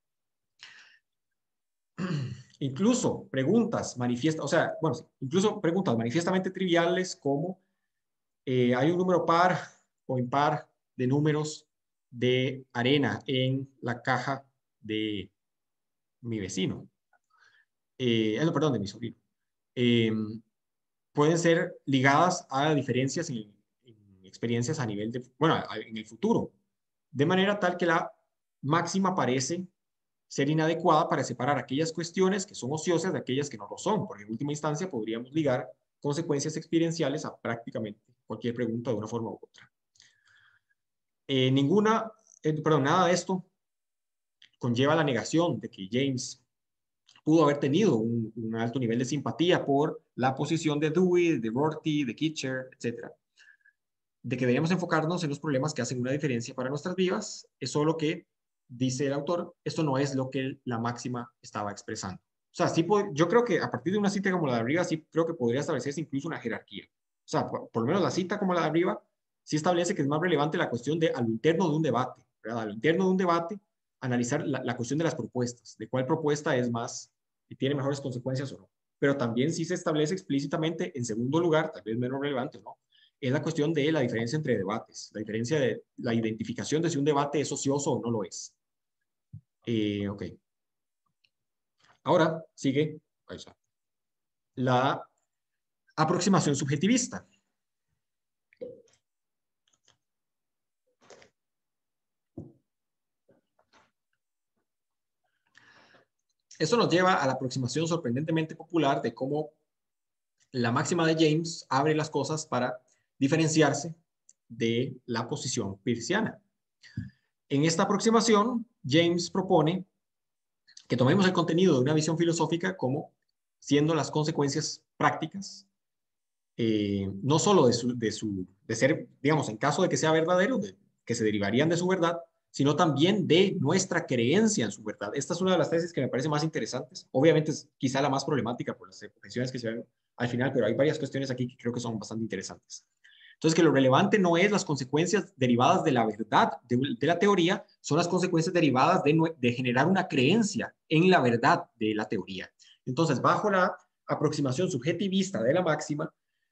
Incluso preguntas manifiestas, o sea, bueno, incluso preguntas manifiestamente triviales como hay un número par o impar de números de arena en la caja de mi vecino, no, perdón, de mi sobrino. Pueden ser ligadas a diferencias en experiencias a nivel de, bueno, en el futuro, de manera tal que la máxima parece ser inadecuada para separar aquellas cuestiones que son ociosas de aquellas que no lo son, porque en última instancia podríamos ligar consecuencias experienciales a prácticamente cualquier pregunta de una forma u otra. Nada de esto conlleva la negación de que James pudo haber tenido un alto nivel de simpatía por la posición de Dewey, de Rorty, de Kitcher, etc. De que deberíamos enfocarnos en los problemas que hacen una diferencia para nuestras vidas, es solo que, dice el autor, esto no es lo que la máxima estaba expresando. O sea, sí, yo creo que a partir de una cita como la de arriba, sí creo que podría establecerse incluso una jerarquía. O sea, por lo menos la cita como la de arriba, sí establece que es más relevante la cuestión de a lo interno de un debate, ¿verdad? A lo interno de un debate, analizar la cuestión de las propuestas, de cuál propuesta es más y tiene mejores consecuencias o no. Pero también sí se establece explícitamente, en segundo lugar, tal vez menos relevante, ¿no? Es la cuestión de la diferencia entre debates, la diferencia de la identificación de si un debate es ocioso o no lo es. Ok. Ahora sigue la aproximación subjetivista. Eso nos lleva a la aproximación sorprendentemente popular de cómo la máxima de James abre las cosas para diferenciarse de la posición peirciana. En esta aproximación, James propone que tomemos el contenido de una visión filosófica como siendo las consecuencias prácticas, no solo de ser, digamos, en caso de que sea verdadero, que se derivarían de su verdad, sino también de nuestra creencia en su verdad. Esta es una de las tesis que me parece más interesantes. Obviamente es quizá la más problemática por las objeciones que se ven al final, pero hay varias cuestiones aquí que creo que son bastante interesantes. Entonces, que lo relevante no es las consecuencias derivadas de la verdad, de la teoría, son las consecuencias derivadas de generar una creencia en la verdad de la teoría. Entonces, bajo la aproximación subjetivista de la máxima,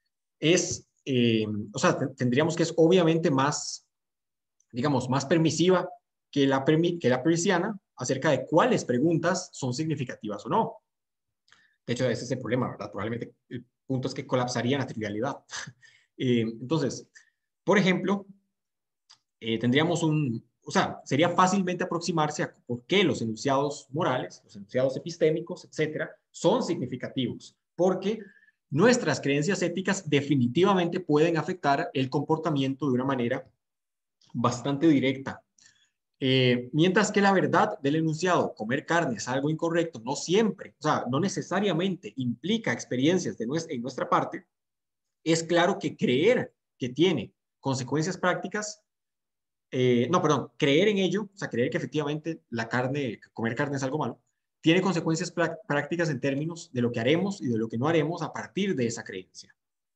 o sea, tendríamos que es obviamente más, digamos, más permisiva que la peirciana acerca de cuáles preguntas son significativas o no. De hecho, ese es el problema, ¿verdad? Probablemente el punto es que colapsarían la trivialidad. Entonces, por ejemplo, tendríamos o sea, sería fácilmente aproximarse a por qué los enunciados morales, los enunciados epistémicos, etcétera, son significativos, porque nuestras creencias éticas definitivamente pueden afectar el comportamiento de una manera bastante directa. Mientras que la verdad del enunciado, comer carne es algo incorrecto, no siempre, o sea, no necesariamente implica experiencias en nuestra parte, es claro que creer que tiene consecuencias prácticas, no, perdón, creer en ello, o sea, creer que efectivamente comer carne es algo malo, tiene consecuencias prácticas en términos de lo que haremos y de lo que no haremos a partir de esa creencia.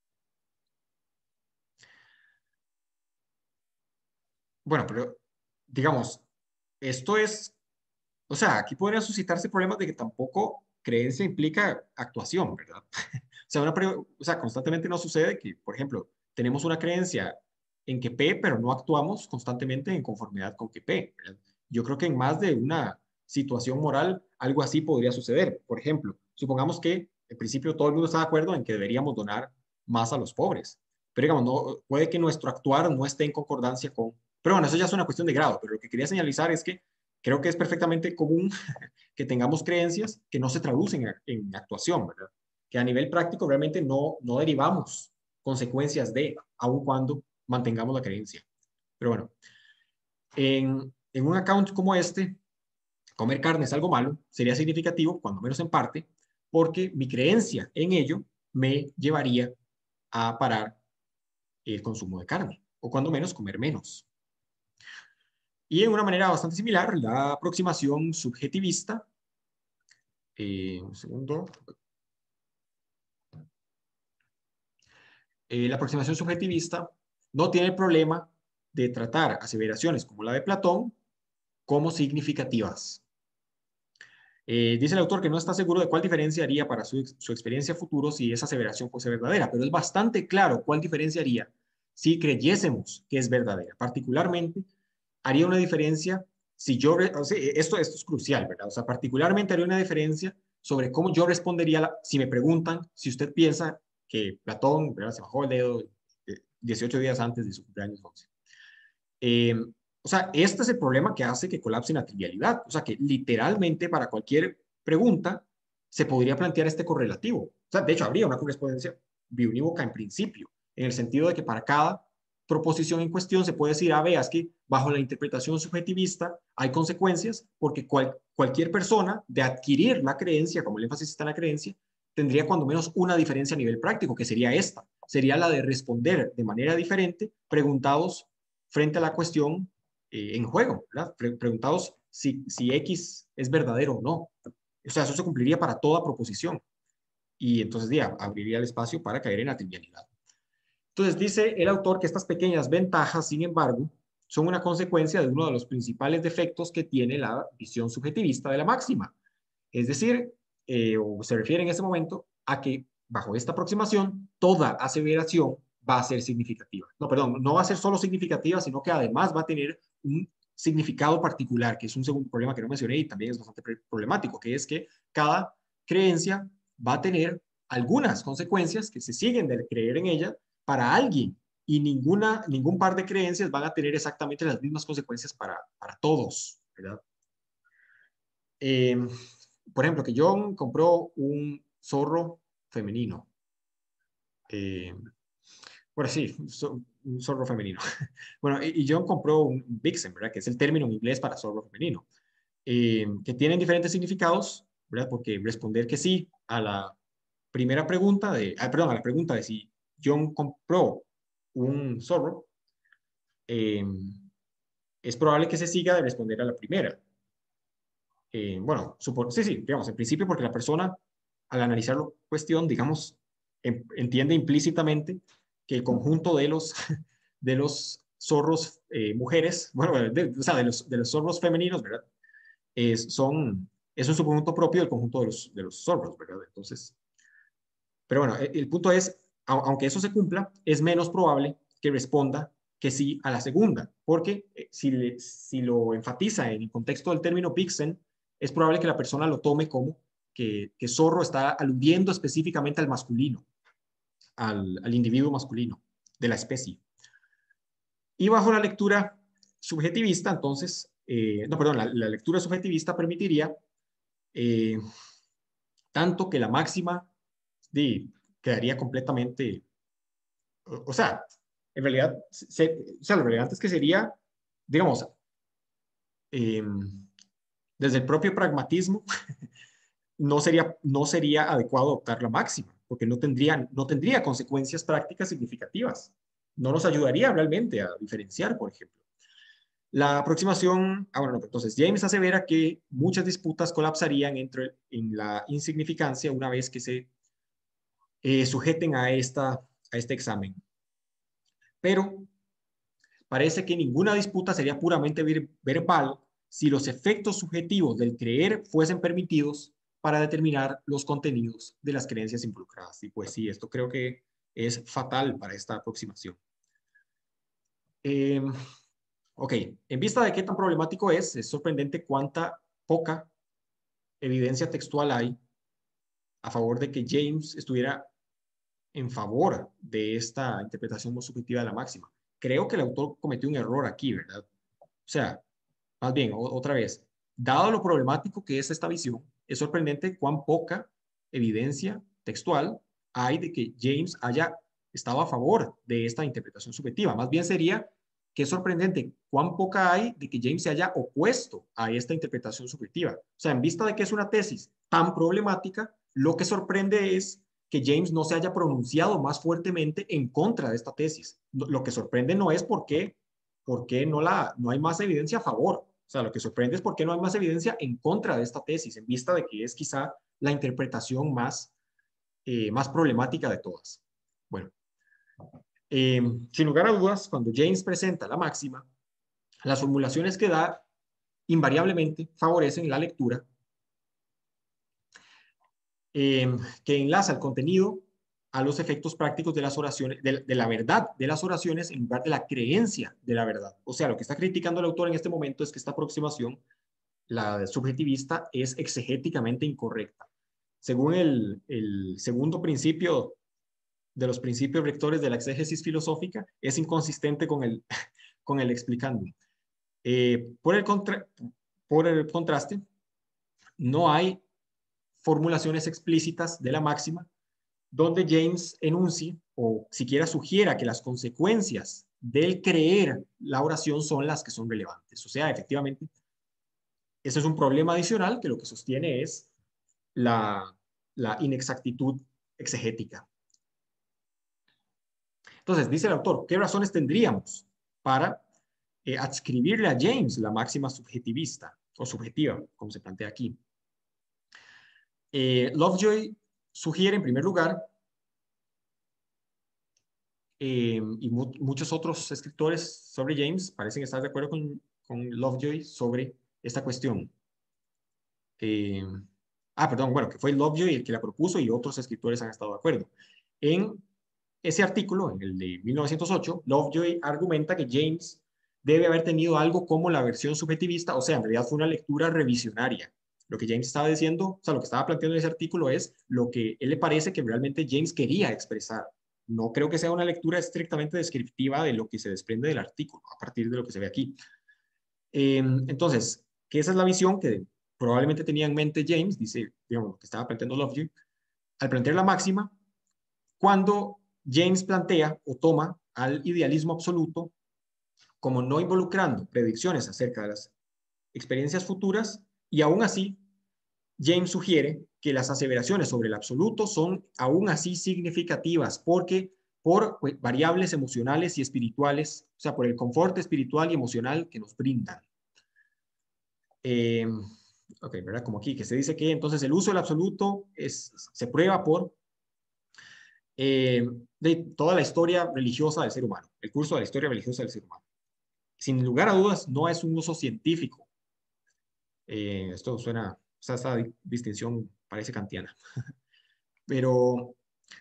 Bueno, pero digamos, esto es, o sea, aquí podrían suscitarse problemas de que tampoco creencia implica actuación, ¿verdad? O sea, constantemente nos sucede que, por ejemplo, tenemos una creencia en que P, pero no actuamos constantemente en conformidad con que P, ¿verdad? Yo creo que en más de una situación moral, algo así podría suceder. Por ejemplo, supongamos que en principio todo el mundo está de acuerdo en que deberíamos donar más a los pobres, pero digamos, no, puede que nuestro actuar no esté en concordancia con... Pero bueno, eso ya es una cuestión de grado, pero lo que quería señalizar es que creo que es perfectamente común que tengamos creencias que no se traducen en actuación, ¿verdad? Que a nivel práctico realmente no derivamos consecuencias de, aun cuando mantengamos la creencia. Pero bueno, en un account como este, comer carne es algo malo, sería significativo, cuando menos en parte, porque mi creencia en ello me llevaría a parar el consumo de carne, o cuando menos comer menos. Y en una manera bastante similar, la aproximación subjetivista, un segundo. La aproximación subjetivista no tiene el problema de tratar aseveraciones como la de Platón como significativas. Dice el autor que no está seguro de cuál diferencia haría para su experiencia futuro si esa aseveración fuese verdadera, pero es bastante claro cuál diferencia haría si creyésemos que es verdadera. Particularmente, haría una diferencia si yo, o sea, esto es crucial, ¿verdad? O sea, particularmente haría una diferencia sobre cómo yo respondería si me preguntan si usted piensa que Platón, ¿verdad?, se bajó el dedo 18 días antes de su cumpleaños 11. O sea, este es el problema que hace que colapse en la trivialidad. O sea, que literalmente para cualquier pregunta se podría plantear este correlativo. O sea, de hecho, habría una correspondencia biunívoca en principio, en el sentido de que para cada proposición en cuestión se puede decir, veas que bajo la interpretación subjetivista hay consecuencias porque cualquier persona de adquirir la creencia, como el énfasis está en la creencia, tendría cuando menos una diferencia a nivel práctico, que sería esta. Sería la de responder de manera diferente preguntados frente a la cuestión en juego, ¿verdad? Preguntados si X es verdadero o no. O sea, eso se cumpliría para toda proposición. Y entonces ya abriría el espacio para caer en la trivialidad. Entonces dice el autor que estas pequeñas ventajas, sin embargo, son una consecuencia de uno de los principales defectos que tiene la visión subjetivista de la máxima. Es decir, o se refiere en ese momento a que bajo esta aproximación, toda aseveración va a ser significativa. No, perdón, no va a ser solo significativa, sino que además va a tener un significado particular, que es un segundo problema que no mencioné y también es bastante problemático, que es que cada creencia va a tener algunas consecuencias que se siguen de creer en ella para alguien y ningún par de creencias van a tener exactamente las mismas consecuencias para todos, ¿verdad? Por ejemplo, que John compró un zorro femenino. Bueno, sí, un zorro femenino. Bueno, y John compró un vixen, ¿verdad? Que es el término en inglés para zorro femenino. Que tienen diferentes significados, ¿verdad? Porque responder que sí a la primera pregunta perdón, a la pregunta de si John compró un zorro, es probable que se siga de responder a la primera. Bueno, sí, digamos, en principio porque la persona, al analizar la cuestión, digamos, entiende implícitamente que el conjunto de los zorros mujeres, bueno, o sea, de los zorros femeninos, ¿verdad? Es un subconjunto propio del conjunto de los zorros, ¿verdad? Entonces, pero bueno, el punto es, aunque eso se cumpla, es menos probable que responda que sí a la segunda, porque si lo enfatiza en el contexto del término vixen, es probable que la persona lo tome como que zorro está aludiendo específicamente al masculino, al individuo masculino de la especie. Y bajo la lectura subjetivista, entonces, no, perdón, la lectura subjetivista permitiría tanto que la máxima quedaría completamente, o sea, en realidad, o sea, lo relevante es que sería, digamos, desde el propio pragmatismo, no sería adecuado adoptar la máxima, porque no tendría consecuencias prácticas significativas. No nos ayudaría realmente a diferenciar, por ejemplo. La aproximación, bueno, no, entonces James asevera que muchas disputas colapsarían en la insignificancia una vez que se sujeten a este examen. Pero parece que ninguna disputa sería puramente verbal si los efectos subjetivos del creer fuesen permitidos para determinar los contenidos de las creencias involucradas. Y pues sí, esto creo que es fatal para esta aproximación. Ok, en vista de qué tan problemático es sorprendente cuánta poca evidencia textual hay a favor de que James estuviera en favor de esta interpretación subjetiva de la máxima. Creo que el autor cometió un error aquí, ¿verdad? O sea, más bien, otra vez, dado lo problemático que es esta visión, es sorprendente cuán poca evidencia textual hay de que James haya estaba a favor de esta interpretación subjetiva. Más bien sería que es sorprendente cuán poca hay de que James se haya opuesto a esta interpretación subjetiva. O sea, en vista de que es una tesis tan problemática, lo que sorprende es que James no se haya pronunciado más fuertemente en contra de esta tesis. Lo que sorprende no es por qué no hay más evidencia a favor. O sea, lo que sorprende es por qué no hay más evidencia en contra de esta tesis, en vista de que es quizá la interpretación más problemática de todas. Bueno, sin lugar a dudas, cuando James presenta la máxima, las formulaciones que da invariablemente favorecen la lectura que enlaza el contenido a los efectos prácticos de las oraciones, de la verdad de las oraciones en lugar de la creencia de la verdad. O sea, lo que está criticando el autor en este momento es que esta aproximación, la subjetivista, es exegéticamente incorrecta. Según el segundo principio de los principios rectores de la exégesis filosófica, es inconsistente con el explicando. Por el contraste, no hay formulaciones explícitas de la máxima donde James enuncie o siquiera sugiera que las consecuencias del creer la oración son las que son relevantes. O sea, efectivamente, ese es un problema adicional que lo que sostiene es la inexactitud exegética. Entonces, dice el autor, ¿qué razones tendríamos para adscribirle a James la máxima subjetivista o subjetiva, como se plantea aquí? Lovejoy sugiere, en primer lugar, y muchos otros escritores sobre James parecen estar de acuerdo con Lovejoy sobre esta cuestión. Bueno, que fue Lovejoy el que la propuso y otros escritores han estado de acuerdo. En ese artículo, en el de 1908, Lovejoy argumenta que James debe haber tenido algo como la versión subjetivista, o sea, en realidad fue una lectura revisionaria. Lo que James estaba diciendo, o sea, lo que estaba planteando en ese artículo es lo que él le parece que realmente James quería expresar. No creo que sea una lectura estrictamente descriptiva de lo que se desprende del artículo, a partir de lo que se ve aquí. Entonces, que esa es la visión que probablemente tenía en mente James, dice, digamos, lo que estaba planteando Lovejoy, al plantear la máxima, cuando James plantea o toma al idealismo absoluto como no involucrando predicciones acerca de las experiencias futuras, y aún así, James sugiere que las aseveraciones sobre el absoluto son aún así significativas porque por variables emocionales y espirituales, o sea, por el confort espiritual y emocional que nos brindan. ¿Verdad? Como aquí, que se dice que entonces el uso del absoluto se prueba por de toda la historia religiosa del ser humano, el curso de la historia religiosa del ser humano. Sin lugar a dudas, no es un uso científico. Esto suena, o sea, esta distinción parece kantiana. Pero,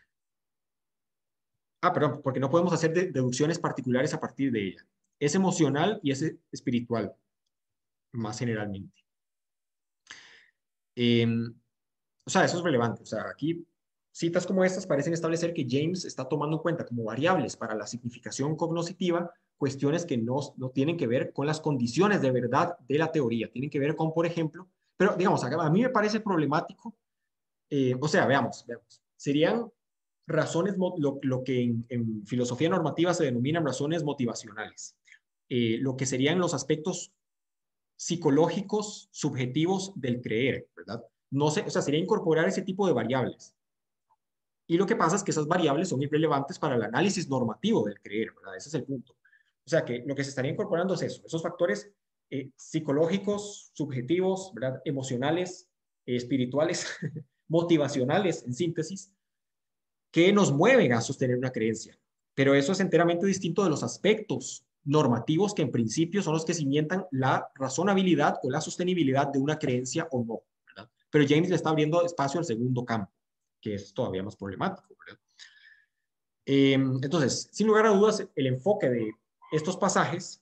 perdón, porque no podemos hacer deducciones particulares a partir de ella. Es emocional y es espiritual, más generalmente. O sea, eso es relevante. O sea, aquí citas como estas parecen establecer que James está tomando en cuenta como variables para la significación cognoscitiva cuestiones que no tienen que ver con las condiciones de verdad de la teoría. Tienen que ver con, por ejemplo, pero digamos, a mí me parece problemático. O sea, veamos. Serían razones, lo que en filosofía normativa se denominan razones motivacionales. Lo que serían los aspectos psicológicos subjetivos del creer, ¿verdad? No sé, o sea, sería incorporar ese tipo de variables. Y lo que pasa es que esas variables son irrelevantes para el análisis normativo del creer, ¿verdad? Ese es el punto. O sea, que lo que se estaría incorporando es eso, esos factores psicológicos, subjetivos, ¿verdad? Emocionales, espirituales, motivacionales, en síntesis, que nos mueven a sostener una creencia. Pero eso es enteramente distinto de los aspectos normativos que en principio son los que cimientan la razonabilidad o la sostenibilidad de una creencia o no, ¿verdad? Pero James le está abriendo espacio al segundo campo, que es todavía más problemático, ¿verdad? Entonces, sin lugar a dudas, el enfoque de estos pasajes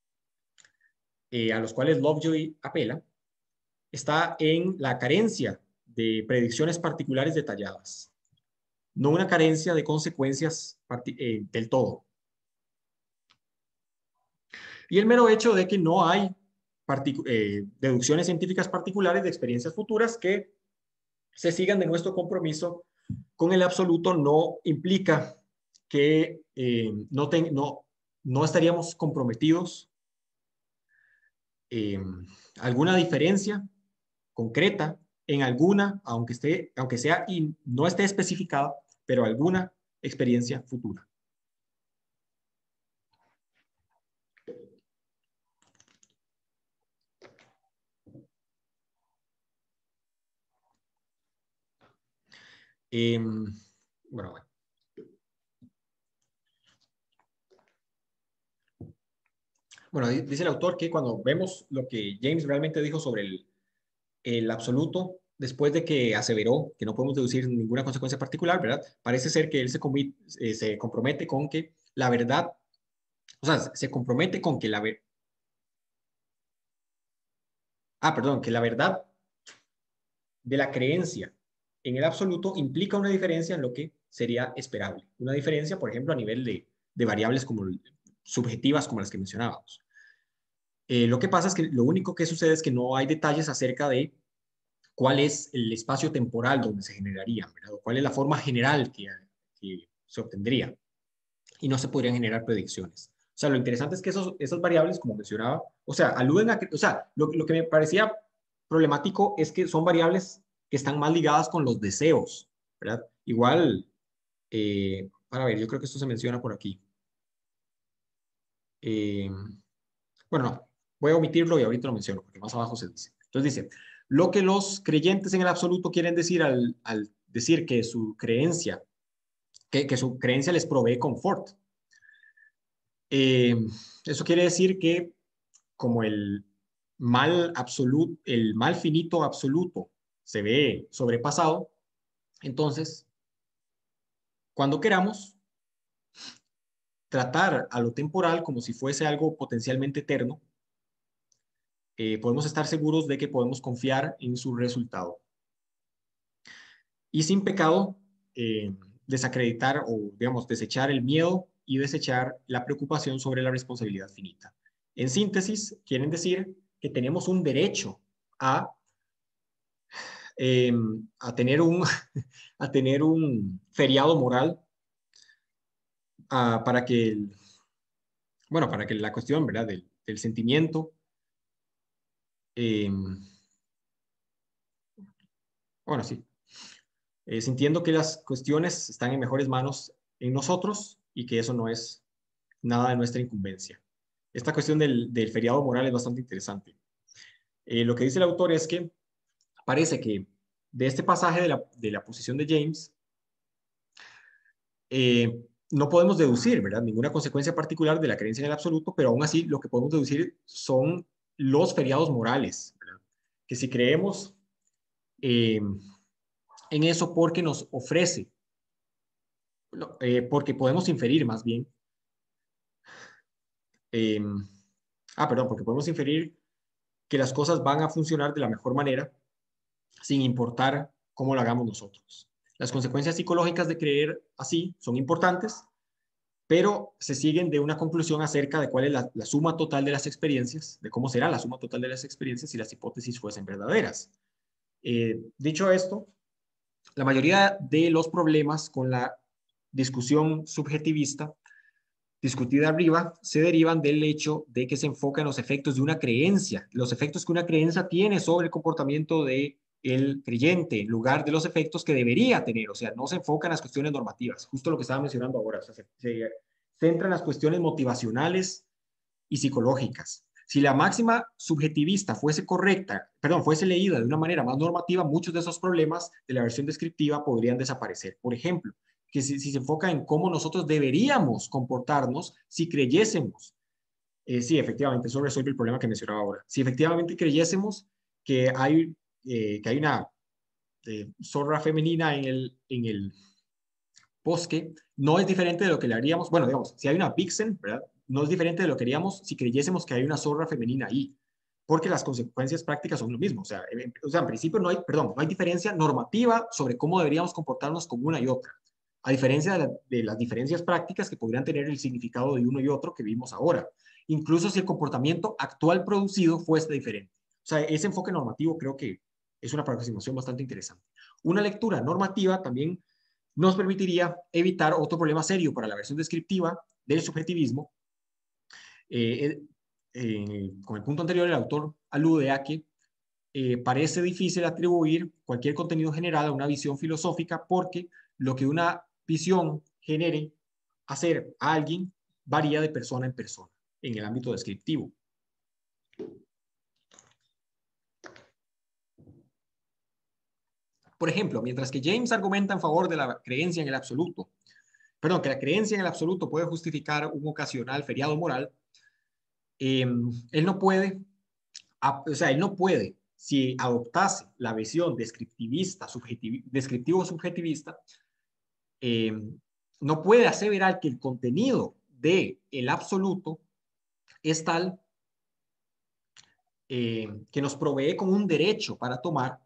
a los cuales Lovejoy apela está en la carencia de predicciones particulares detalladas, no una carencia de consecuencias del todo. Y el mero hecho de que no hay deducciones científicas particulares de experiencias futuras que se sigan de nuestro compromiso con el absoluto no implica que no estaríamos comprometidos alguna diferencia concreta en alguna, aunque sea y no esté especificada, pero alguna experiencia futura. Bueno. Bueno, dice el autor que cuando vemos lo que James realmente dijo sobre el absoluto, después de que aseveró que no podemos deducir ninguna consecuencia particular, ¿verdad? Parece ser que él se compromete con que la verdad, o sea, se compromete con que que la verdad de la creencia en el absoluto implica una diferencia en lo que sería esperable. Una diferencia, por ejemplo, a nivel de variables subjetivas como las que mencionábamos. Lo que pasa es que lo único que sucede es que no hay detalles acerca de cuál es el espacio temporal donde se generarían, ¿verdad? O cuál es la forma general que se obtendría. Y no se podrían generar predicciones. O sea, lo interesante es que esas variables, como mencionaba, o sea, aluden a que, o sea, lo que me parecía problemático es que son variables que están más ligadas con los deseos, ¿verdad? Igual, para ver, yo creo que esto se menciona por aquí. Bueno, no, voy a omitirlo y ahorita lo menciono, porque más abajo se dice. Entonces dice, lo que los creyentes en el absoluto quieren decir al decir que su creencia, que su creencia les provee confort. Eso quiere decir que como el mal finito absoluto se ve sobrepasado, entonces, cuando queramos tratar a lo temporal como si fuese algo potencialmente eterno, podemos estar seguros de que podemos confiar en su resultado. Y sin pecado, desacreditar o, digamos, desechar el miedo y desechar la preocupación sobre la responsabilidad finita. En síntesis, quieren decir que tenemos un derecho a tener a tener un feriado moral para que para que la cuestión, ¿verdad? del sentimiento sí, sintiendo que las cuestiones están en mejores manos en nosotros y que eso no es nada de nuestra incumbencia. Esta cuestión del feriado moral es bastante interesante. Lo que dice el autor es que parece que de este pasaje de la posición de James, no podemos deducir, ¿verdad?, ninguna consecuencia particular de la creencia en el absoluto, pero aún así lo que podemos deducir son los feriados morales, ¿verdad? Que si creemos en eso porque nos ofrece, porque podemos inferir más bien, porque podemos inferir que las cosas van a funcionar de la mejor manera sin importar cómo lo hagamos nosotros. Las consecuencias psicológicas de creer así son importantes, pero se siguen de una conclusión acerca de cuál es la suma total de las experiencias, de cómo será la suma total de las experiencias si las hipótesis fuesen verdaderas. Dicho esto, la mayoría de los problemas con la discusión subjetivista discutida arriba se derivan del hecho de que se enfoca en los efectos de una creencia, los efectos que una creencia tiene sobre el comportamiento del creyente, en lugar de los efectos que debería tener. O sea, no se enfoca en las cuestiones normativas, justo lo que estaba mencionando ahora. O sea, se centra en las cuestiones motivacionales y psicológicas. Si la máxima subjetivista fuese leída de una manera más normativa, muchos de esos problemas de la versión descriptiva podrían desaparecer. Por ejemplo, que si se enfoca en cómo nosotros deberíamos comportarnos si creyésemos. Sí, efectivamente, eso resuelve el problema que mencionaba ahora. Si efectivamente creyésemos que hay una zorra femenina en el bosque, no es diferente de lo que le haríamos, bueno, digamos, si hay una vixen, ¿verdad?, no es diferente de lo que haríamos si creyésemos que hay una zorra femenina ahí, porque las consecuencias prácticas son lo mismo. O sea, en principio no hay diferencia normativa sobre cómo deberíamos comportarnos con una y otra, a diferencia de las diferencias prácticas que podrían tener el significado de uno y otro que vimos ahora, incluso si el comportamiento actual producido fuese diferente. O sea, ese enfoque normativo creo que es una aproximación bastante interesante. Una lectura normativa también nos permitiría evitar otro problema serio para la versión descriptiva del subjetivismo. Con el punto anterior, el autor alude a que parece difícil atribuir cualquier contenido general a una visión filosófica porque lo que una visión genere hacer a alguien varía de persona en persona en el ámbito descriptivo. Por ejemplo, mientras que James argumenta en favor de la creencia en el absoluto, perdón, que la creencia en el absoluto puede justificar un ocasional feriado moral, él no puede, si adoptase la visión descriptivista, descriptivo-subjetivista, no puede aseverar que el contenido del absoluto es tal que nos provee como un derecho para tomar,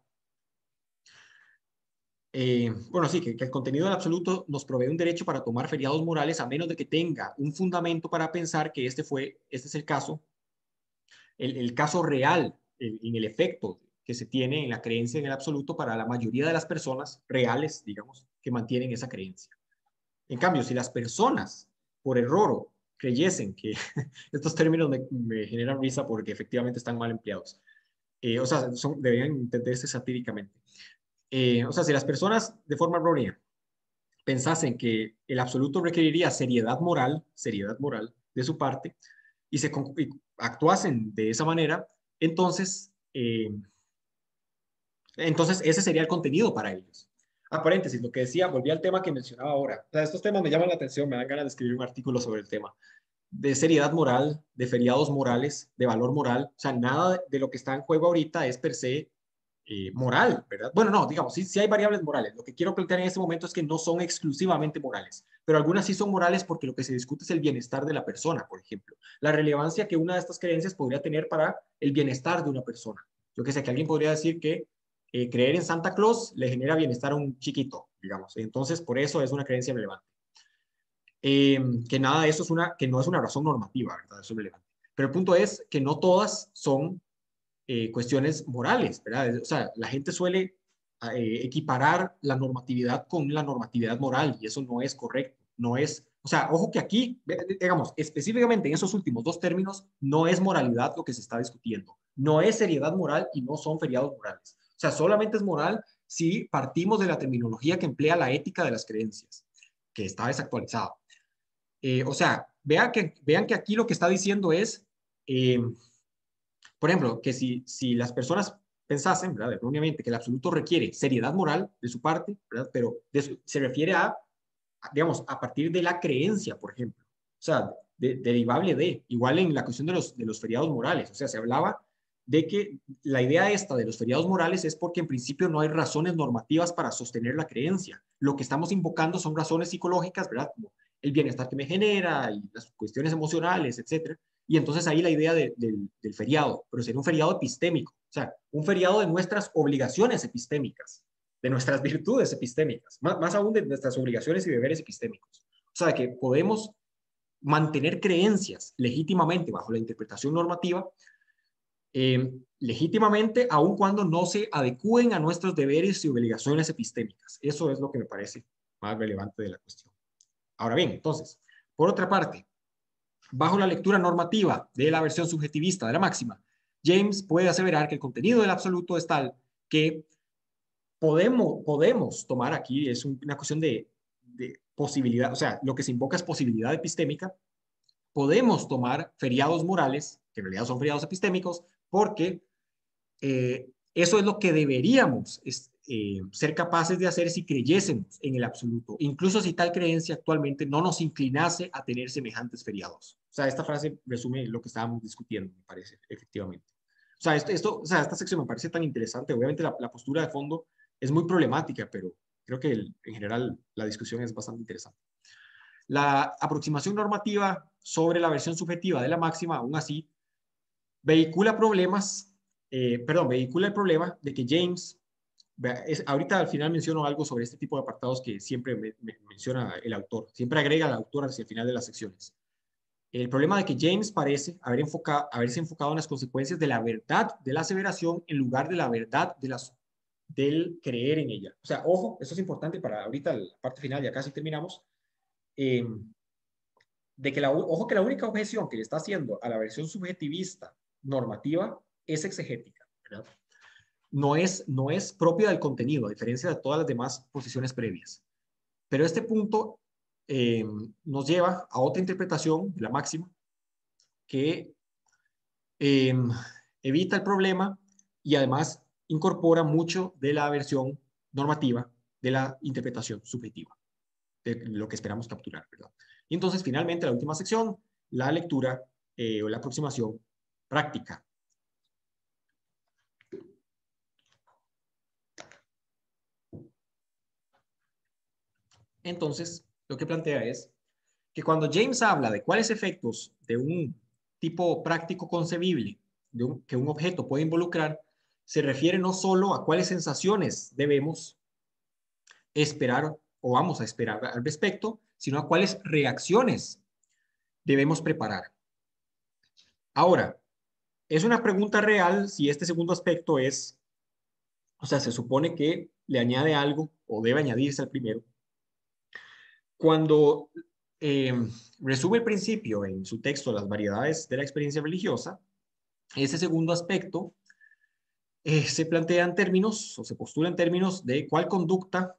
bueno, sí, que el contenido del absoluto nos provee un derecho para tomar feriados morales a menos de que tenga un fundamento para pensar que este es el caso, el caso real, en el efecto que se tiene en la creencia en el absoluto para la mayoría de las personas reales, digamos, que mantienen esa creencia. En cambio, si las personas, por error, creyesen que estos términos me generan risa porque efectivamente están mal empleados, o sea, deberían entenderse satíricamente. O sea, si las personas de forma errónea pensasen que el absoluto requeriría seriedad moral de su parte y actuasen de esa manera, entonces ese sería el contenido para ellos. Paréntesis, lo que decía, volví al tema que mencionaba ahora. O sea, estos temas me llaman la atención, me dan ganas de escribir un artículo sobre el tema. De seriedad moral, de feriados morales, de valor moral. O sea, nada de lo que está en juego ahorita es per se moral, ¿verdad? Bueno, no, digamos, sí hay variables morales. Lo que quiero plantear en este momento es que no son exclusivamente morales, pero algunas sí son morales porque lo que se discute es el bienestar de la persona, por ejemplo. La relevancia que una de estas creencias podría tener para el bienestar de una persona. Yo que sé, que alguien podría decir que creer en Santa Claus le genera bienestar a un chiquito, digamos. Entonces, por eso es una creencia relevante. Que nada de eso que no es una razón normativa, ¿verdad? Eso es relevante. Pero el punto es que no todas son cuestiones morales, ¿verdad? O sea, la gente suele equiparar la normatividad con la normatividad moral y eso no es correcto. No es, o sea, ojo que aquí, digamos, específicamente en esos últimos dos términos, no es moralidad lo que se está discutiendo. No es seriedad moral y no son feriados morales. O sea, solamente es moral si partimos de la terminología que emplea la ética de las creencias, que está desactualizada. O sea, vean que aquí lo que está diciendo es, por ejemplo, que si las personas pensasen, ¿verdad?, erróneamente, que el absoluto requiere seriedad moral de su parte, ¿verdad?, pero se refiere digamos, a partir de la creencia, por ejemplo. O sea, derivable de, igual en la cuestión de los feriados morales. O sea, se hablaba de que la idea esta de los feriados morales es porque en principio no hay razones normativas para sostener la creencia. Lo que estamos invocando son razones psicológicas, ¿verdad?, como el bienestar que me genera y las cuestiones emocionales, etcétera. Y entonces ahí la idea del feriado, pero sería un feriado epistémico, o sea, un feriado de nuestras obligaciones epistémicas, de nuestras virtudes epistémicas, más aún de nuestras obligaciones y deberes epistémicos. O sea, que podemos mantener creencias legítimamente bajo la interpretación normativa, legítimamente, aun cuando no se adecúen a nuestros deberes y obligaciones epistémicas. Eso es lo que me parece más relevante de la cuestión. Ahora bien, entonces, por otra parte, bajo la lectura normativa de la versión subjetivista de la máxima, James puede aseverar que el contenido del absoluto es tal que podemos tomar aquí, es una cuestión de posibilidad, o sea, lo que se invoca es posibilidad epistémica, podemos tomar feriados morales, que en realidad son feriados epistémicos, porque eso es lo que deberíamos ser capaces de hacer si creyésemos en el absoluto, incluso si tal creencia actualmente no nos inclinase a tener semejantes feriados. O sea, esta frase resume lo que estábamos discutiendo, me parece, efectivamente. O sea, esta sección me parece tan interesante. Obviamente la postura de fondo es muy problemática, pero creo que en general la discusión es bastante interesante. La aproximación normativa sobre la versión subjetiva de la máxima, aún así, vehicula el problema de que James, ahorita al final menciono algo sobre este tipo de apartados que siempre menciona el autor, siempre agrega al autor hacia el final de las secciones. El problema de que James parece haberse enfocado en las consecuencias de la verdad de la aseveración en lugar de la verdad del creer en ella. O sea, ojo, esto es importante para ahorita la parte final, ya casi terminamos, de que ojo que la única objeción que le está haciendo a la versión subjetivista normativa es exegética, ¿verdad? No es propia del contenido, a diferencia de todas las demás posiciones previas. Pero este punto nos lleva a otra interpretación de la máxima que evita el problema y además incorpora mucho de la versión normativa de la interpretación subjetiva, de lo que esperamos capturar, ¿verdad? Y entonces, finalmente, la última sección, la lectura o la aproximación práctica. Entonces, lo que plantea es que cuando James habla de cuáles efectos de un tipo práctico concebible que un objeto puede involucrar, se refiere no solo a cuáles sensaciones debemos esperar o vamos a esperar al respecto, sino a cuáles reacciones debemos preparar. Ahora, es una pregunta real si este segundo aspecto es, o sea, se supone que le añade algo o debe añadirse al primero. Cuando resume el principio en su texto Las variedades de la experiencia religiosa, ese segundo aspecto se plantea en términos o se postula en términos de cuál conducta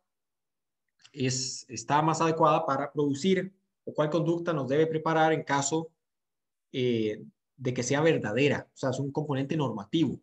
está más adecuada para producir o cuál conducta nos debe preparar en caso de que sea verdadera, o sea, es un componente normativo.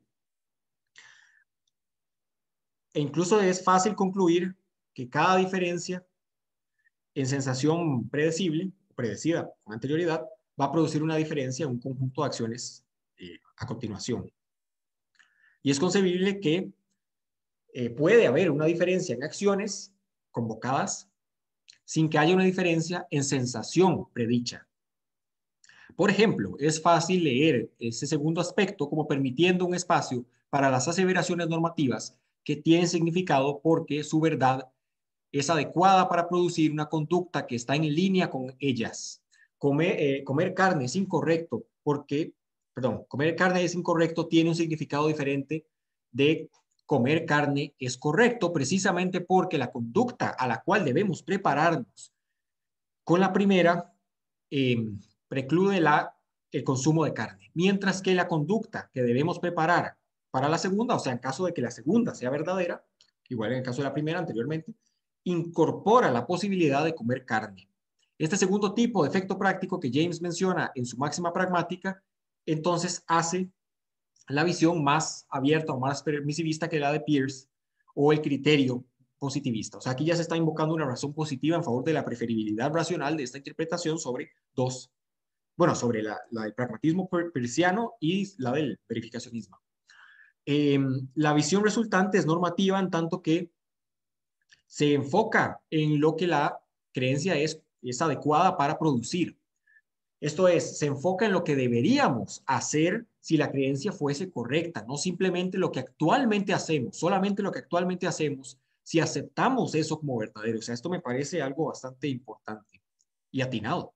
E incluso es fácil concluir que cada diferencia en sensación predecible, predecida con anterioridad, va a producir una diferencia en un conjunto de acciones a continuación. Y es concebible que puede haber una diferencia en acciones convocadas sin que haya una diferencia en sensación predicha. Por ejemplo, es fácil leer ese segundo aspecto como permitiendo un espacio para las aseveraciones normativas que tienen significado porque su verdad es adecuada para producir una conducta que está en línea con ellas. Comer carne es incorrecto porque, comer carne es incorrecto tiene un significado diferente de comer carne es correcto precisamente porque la conducta a la cual debemos prepararnos con la primera preclude el consumo de carne, mientras que la conducta que debemos preparar para la segunda, o sea, en caso de que la segunda sea verdadera, igual en el caso de la primera anteriormente, incorpora la posibilidad de comer carne. Este segundo tipo de efecto práctico que James menciona en su máxima pragmática, entonces hace la visión más abierta o más permisivista que la de Peirce o el criterio positivista. O sea, aquí ya se está invocando una razón positiva en favor de la preferibilidad racional de esta interpretación sobre sobre la del pragmatismo peirciano y la del verificacionismo. La visión resultante es normativa en tanto que se enfoca en lo que la creencia es adecuada para producir. Esto es, se enfoca en lo que deberíamos hacer si la creencia fuese correcta, no simplemente lo que actualmente hacemos, solamente lo que actualmente hacemos si aceptamos eso como verdadero. O sea, esto me parece algo bastante importante y atinado.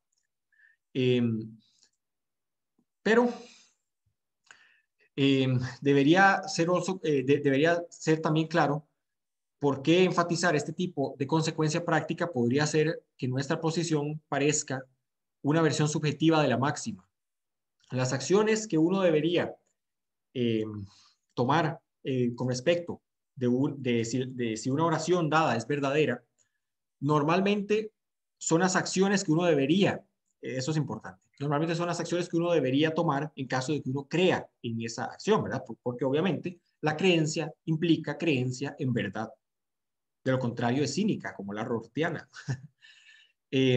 Pero debería ser también claro por qué enfatizar este tipo de consecuencia práctica podría ser que nuestra posición parezca una versión subjetiva de la máxima. Las acciones que uno debería tomar con respecto de si una oración dada es verdadera, normalmente son las acciones que uno debería, eso es importante, normalmente son las acciones que uno debería tomar en caso de que uno crea en esa acción, ¿verdad? Porque obviamente la creencia implica creencia en verdad. De lo contrario es cínica, como la rortiana. Y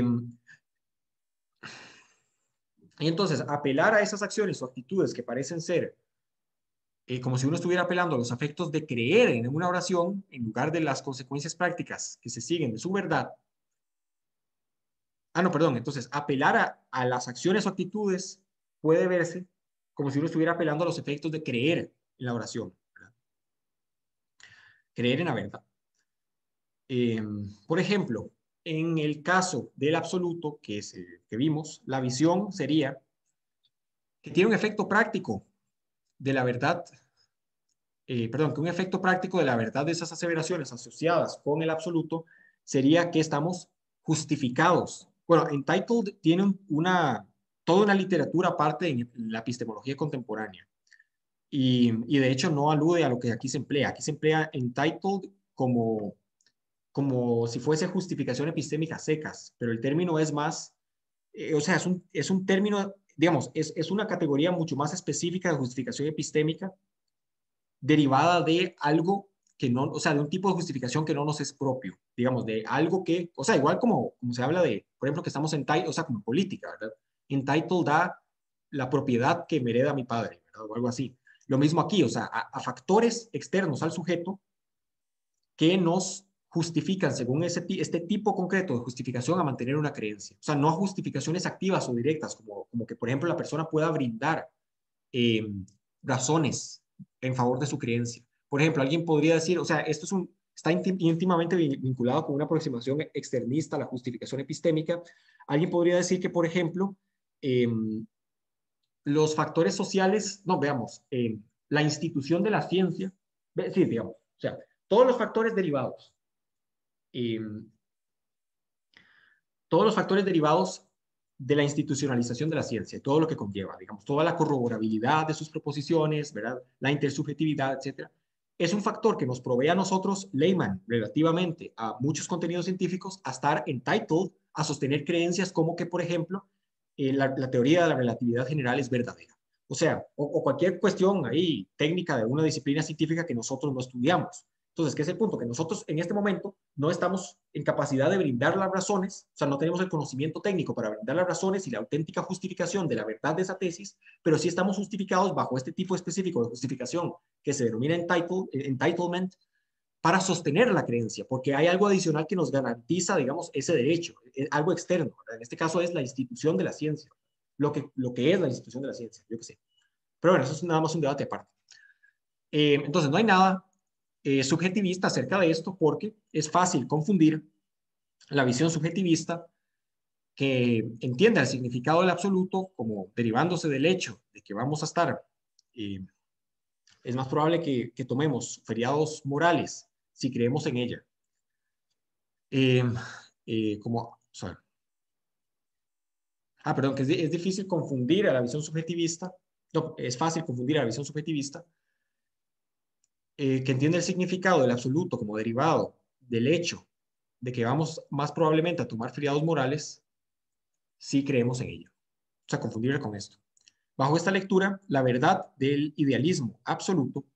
entonces, apelar a esas acciones o actitudes que parecen ser como si uno estuviera apelando a los afectos de creer en una oración en lugar de las consecuencias prácticas que se siguen de su verdad. No, perdón. Entonces, apelar a las acciones o actitudes puede verse como si uno estuviera apelando a los efectos de creer en la oración, ¿verdad? Creer en la verdad. Por ejemplo, en el caso del absoluto, que es el que vimos, la visión sería que tiene un efecto práctico de la verdad que un efecto práctico de la verdad de esas aseveraciones asociadas con el absoluto sería que estamos justificados. Bueno, entitled tiene toda una literatura aparte en la epistemología contemporánea y de hecho no alude a lo que aquí se emplea. Aquí se emplea entitled como si fuese justificación epistémica secas, pero el término es más, o sea, es un término, digamos, es una categoría mucho más específica de justificación epistémica derivada de algo que no, o sea, de un tipo de justificación que no nos es propio, digamos, de algo que, o sea, igual como se habla de, por ejemplo, que estamos entitled, o sea, como en política, ¿verdad? Entitled da la propiedad que me hereda mi padre, ¿verdad? O algo así. Lo mismo aquí, o sea, a factores externos al sujeto que nos justifican según este tipo concreto de justificación a mantener una creencia. O sea, no a justificaciones activas o directas, como que, por ejemplo, la persona pueda brindar eh, razones en favor de su creencia. Por ejemplo, alguien podría decir, o sea, está íntimamente vinculado con una aproximación externista a la justificación epistémica. Alguien podría decir que, por ejemplo, eh, los factores sociales, no, veamos, la institución de la ciencia, sí, digamos, o sea, todos los factores derivados, eh, todos los factores derivados de la institucionalización de la ciencia, todo lo que conlleva, digamos, toda la corroborabilidad de sus proposiciones, ¿verdad? La intersubjetividad, etcétera, es un factor que nos provee a nosotros, layman, relativamente a muchos contenidos científicos, a estar entitled a sostener creencias como que, por ejemplo, la teoría de la relatividad general es verdadera. O sea, o cualquier cuestión ahí técnica de una disciplina científica que nosotros no estudiamos. Entonces, ¿qué es el punto? Que nosotros en este momento no estamos en capacidad de brindar las razones, o sea, no tenemos el conocimiento técnico para brindar las razones y la auténtica justificación de la verdad de esa tesis, pero sí estamos justificados bajo este tipo específico de justificación que se denomina entitlement para sostener la creencia, porque hay algo adicional que nos garantiza, digamos, ese derecho, algo externo. ¿Verdad? En este caso es la institución de la ciencia, lo que es la institución de la ciencia, yo qué sé. Pero bueno, eso es nada más un debate aparte. Entonces, no hay nada subjetivista acerca de esto porque es fácil confundir la visión subjetivista que entiende el significado del absoluto como derivándose del hecho de que vamos a estar, es más probable que tomemos feriados morales si creemos en ella. Perdón, que es difícil confundir a la visión subjetivista, no, es fácil confundir a la visión subjetivista que entiende el significado del absoluto como derivado del hecho de que vamos más probablemente a tomar feriados morales si creemos en ello. O sea, confundirlo con esto. Bajo esta lectura, la verdad del idealismo absoluto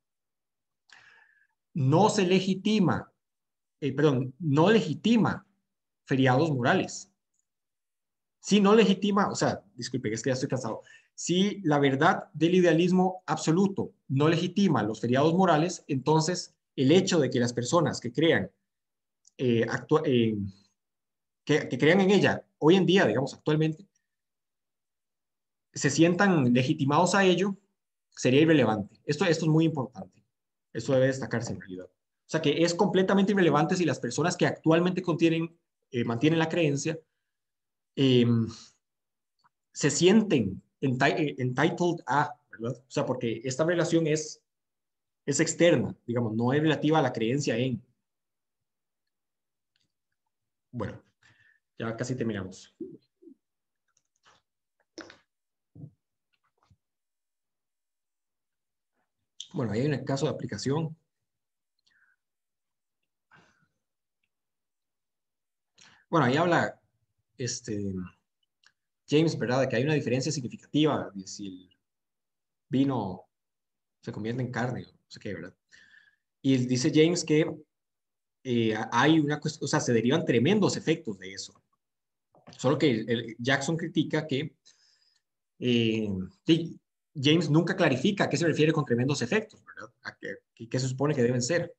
no se legitima, no legitima feriados morales. Si no legitima, o sea, disculpe, es que ya estoy cansado. Si la verdad del idealismo absoluto no legitima los feriados morales, entonces el hecho de que las personas que crean que crean en ella hoy en día, digamos, actualmente, se sientan legitimados a ello, sería irrelevante. Esto es muy importante. Esto debe destacarse en realidad. O sea, que es completamente irrelevante si las personas que actualmente mantienen la creencia eh, se sienten entitled a, ¿verdad? O sea, porque esta relación es externa, digamos, no es relativa a la creencia en. Bueno, ya casi terminamos. Bueno, ahí hay un caso de aplicación. Bueno, ahí habla James, ¿verdad? De que hay una diferencia significativa de si el vino se convierte en carne o no sé qué, ¿verdad? Y dice James que hay una cuestión, o sea, se derivan tremendos efectos de eso. Solo que Jackson critica que James nunca clarifica a qué se refiere con tremendos efectos, ¿verdad? ¿A qué se supone que deben ser?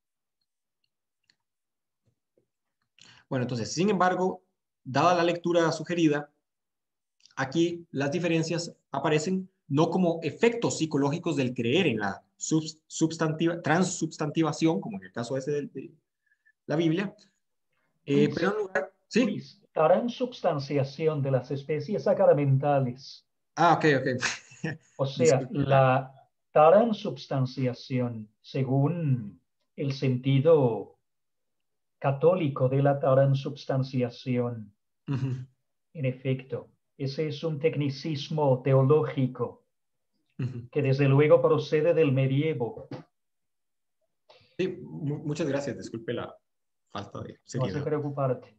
Bueno, entonces, sin embargo, dada la lectura sugerida, aquí las diferencias aparecen no como efectos psicológicos del creer en la transsubstantivación, como en el caso ese de la Biblia, pero en lugar, ¿sí?
Luis, transubstanciación de las especies sacramentales.
Ok.
O sea,
Disculpe.
transubstanciación, según el sentido católico de la transubstanciación. En efecto, ese es un tecnicismo teológico que desde luego procede del medievo.
Sí, muchas gracias. Disculpe la falta de
No
seriedad.
hace preocuparte.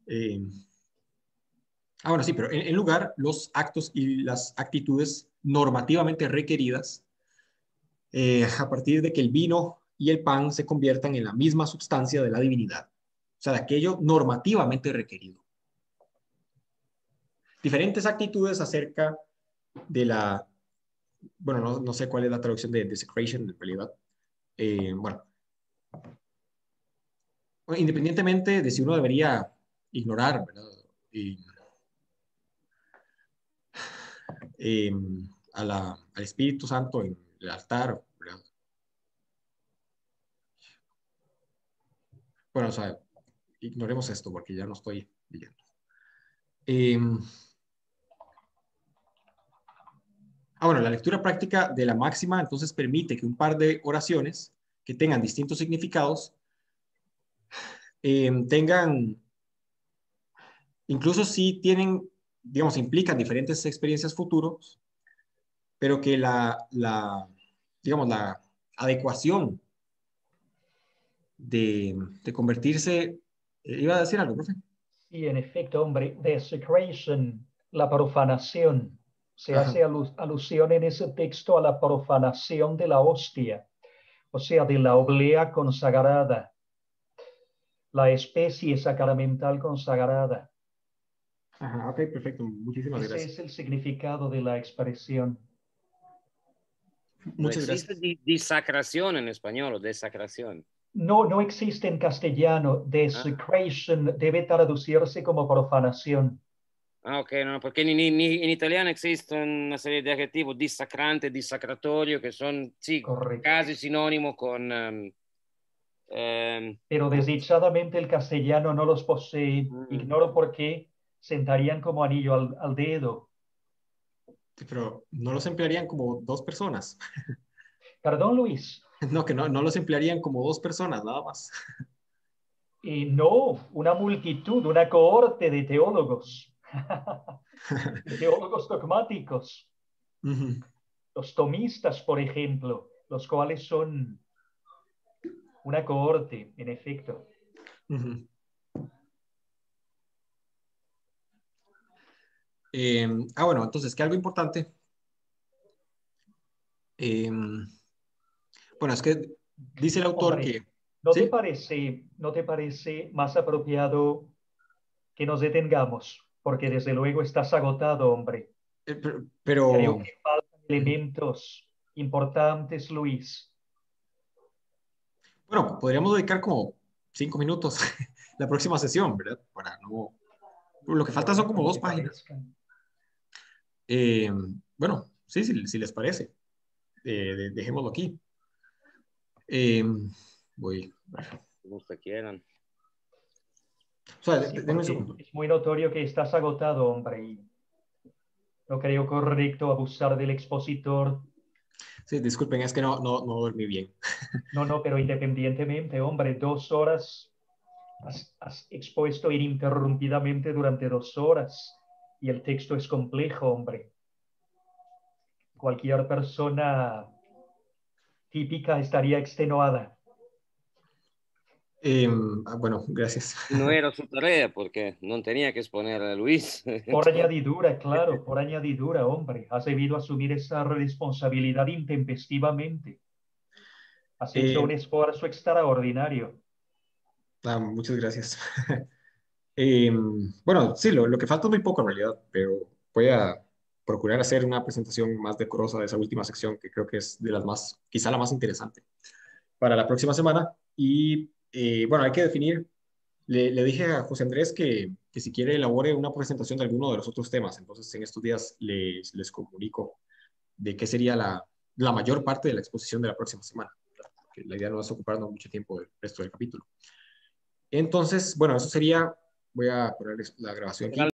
Bueno, sí, pero en lugar, los actos y las actitudes normativamente requeridas a partir de que el vino y el pan se conviertan en la misma sustancia de la divinidad. O sea, de aquello normativamente requerido. Diferentes actitudes acerca de la, bueno, no sé cuál es la traducción de desecration en realidad. Bueno, independientemente de si uno debería ignorar, ¿verdad? Al Espíritu Santo en el altar, ¿verdad? Bueno, o sea, ignoremos esto porque ya no estoy leyendo. Bueno, la lectura práctica de la máxima entonces permite que un par de oraciones que tengan distintos significados tengan, incluso si tienen, digamos, implican diferentes experiencias futuros, pero que digamos, la adecuación de convertirse, iba a decir algo, profe.
Sí, en efecto, hombre, desecration, la profanación. Se hace alusión en ese texto a la profanación de la hostia, o sea, de la oblea consagrada, la especie sacramental consagrada.
Ajá, ok, perfecto. Muchísimas
Ese
gracias.
es el significado de la expresión.
No
Muchas
existe
gracias.
disacración en español o desacración.
No existe en castellano. Desecration debe traducirse como profanación.
Ok, no, porque en italiano existen una serie de adjetivos, disacrante, disacratorio, que son, sí,
Correcto.
casi sinónimo con...
Pero desdichadamente el castellano no los posee. Ignoro por qué sentarían como anillo al dedo.
Sí, pero no los emplearían como dos personas.
Perdón, Luis.
No, que no los emplearían como dos personas, nada más.
No, una multitud, una cohorte de teólogos. De teólogos dogmáticos. Los tomistas, por ejemplo, los cuales son una cohorte, en efecto.
Bueno, entonces, que algo importante. Bueno, es que dice el autor
Hombre,
que...
¿no
¿Sí?
no te parece más apropiado que nos detengamos? Porque desde luego estás agotado, hombre. Creo
Pero...
que faltan elementos importantes, Luis.
Bueno, podríamos dedicar como 5 minutos la próxima sesión, ¿verdad? Para no... Lo que falta son como
Como
2
te
páginas.
parezcan.
Bueno, sí, si les parece. Dejémoslo aquí. Voy.
como ustedes quieran.
O sea,
Sí,
denme un
porque
segundo.
es muy notorio que estás agotado, hombre, y no creo correcto abusar del expositor.
Sí, disculpen, es que no dormí bien.
No, pero independientemente, hombre, 2 horas has expuesto ininterrumpidamente durante 2 horas y el texto es complejo, hombre. Cualquier persona típica estaría extenuada.
Bueno, gracias.
No era su tarea porque no tenía que exponer a Luis.
Por añadidura, claro, por añadidura, hombre, has debido asumir esa responsabilidad intempestivamente. Has hecho un
Eh,
esfuerzo extraordinario.
Muchas gracias. Bueno, sí, lo que falta es muy poco en realidad, pero voy a procurar hacer una presentación más decorosa de esa última sección, que creo que es de las más, quizá la más interesante, para la próxima semana. Y bueno, hay que definir, le dije a José Andrés que si quiere elabore una presentación de alguno de los otros temas, entonces en estos días les comunico de qué sería la mayor parte de la exposición de la próxima semana. Que la idea no es ocuparnos mucho tiempo del resto del capítulo. Entonces, bueno, eso sería, voy a poner la grabación aquí.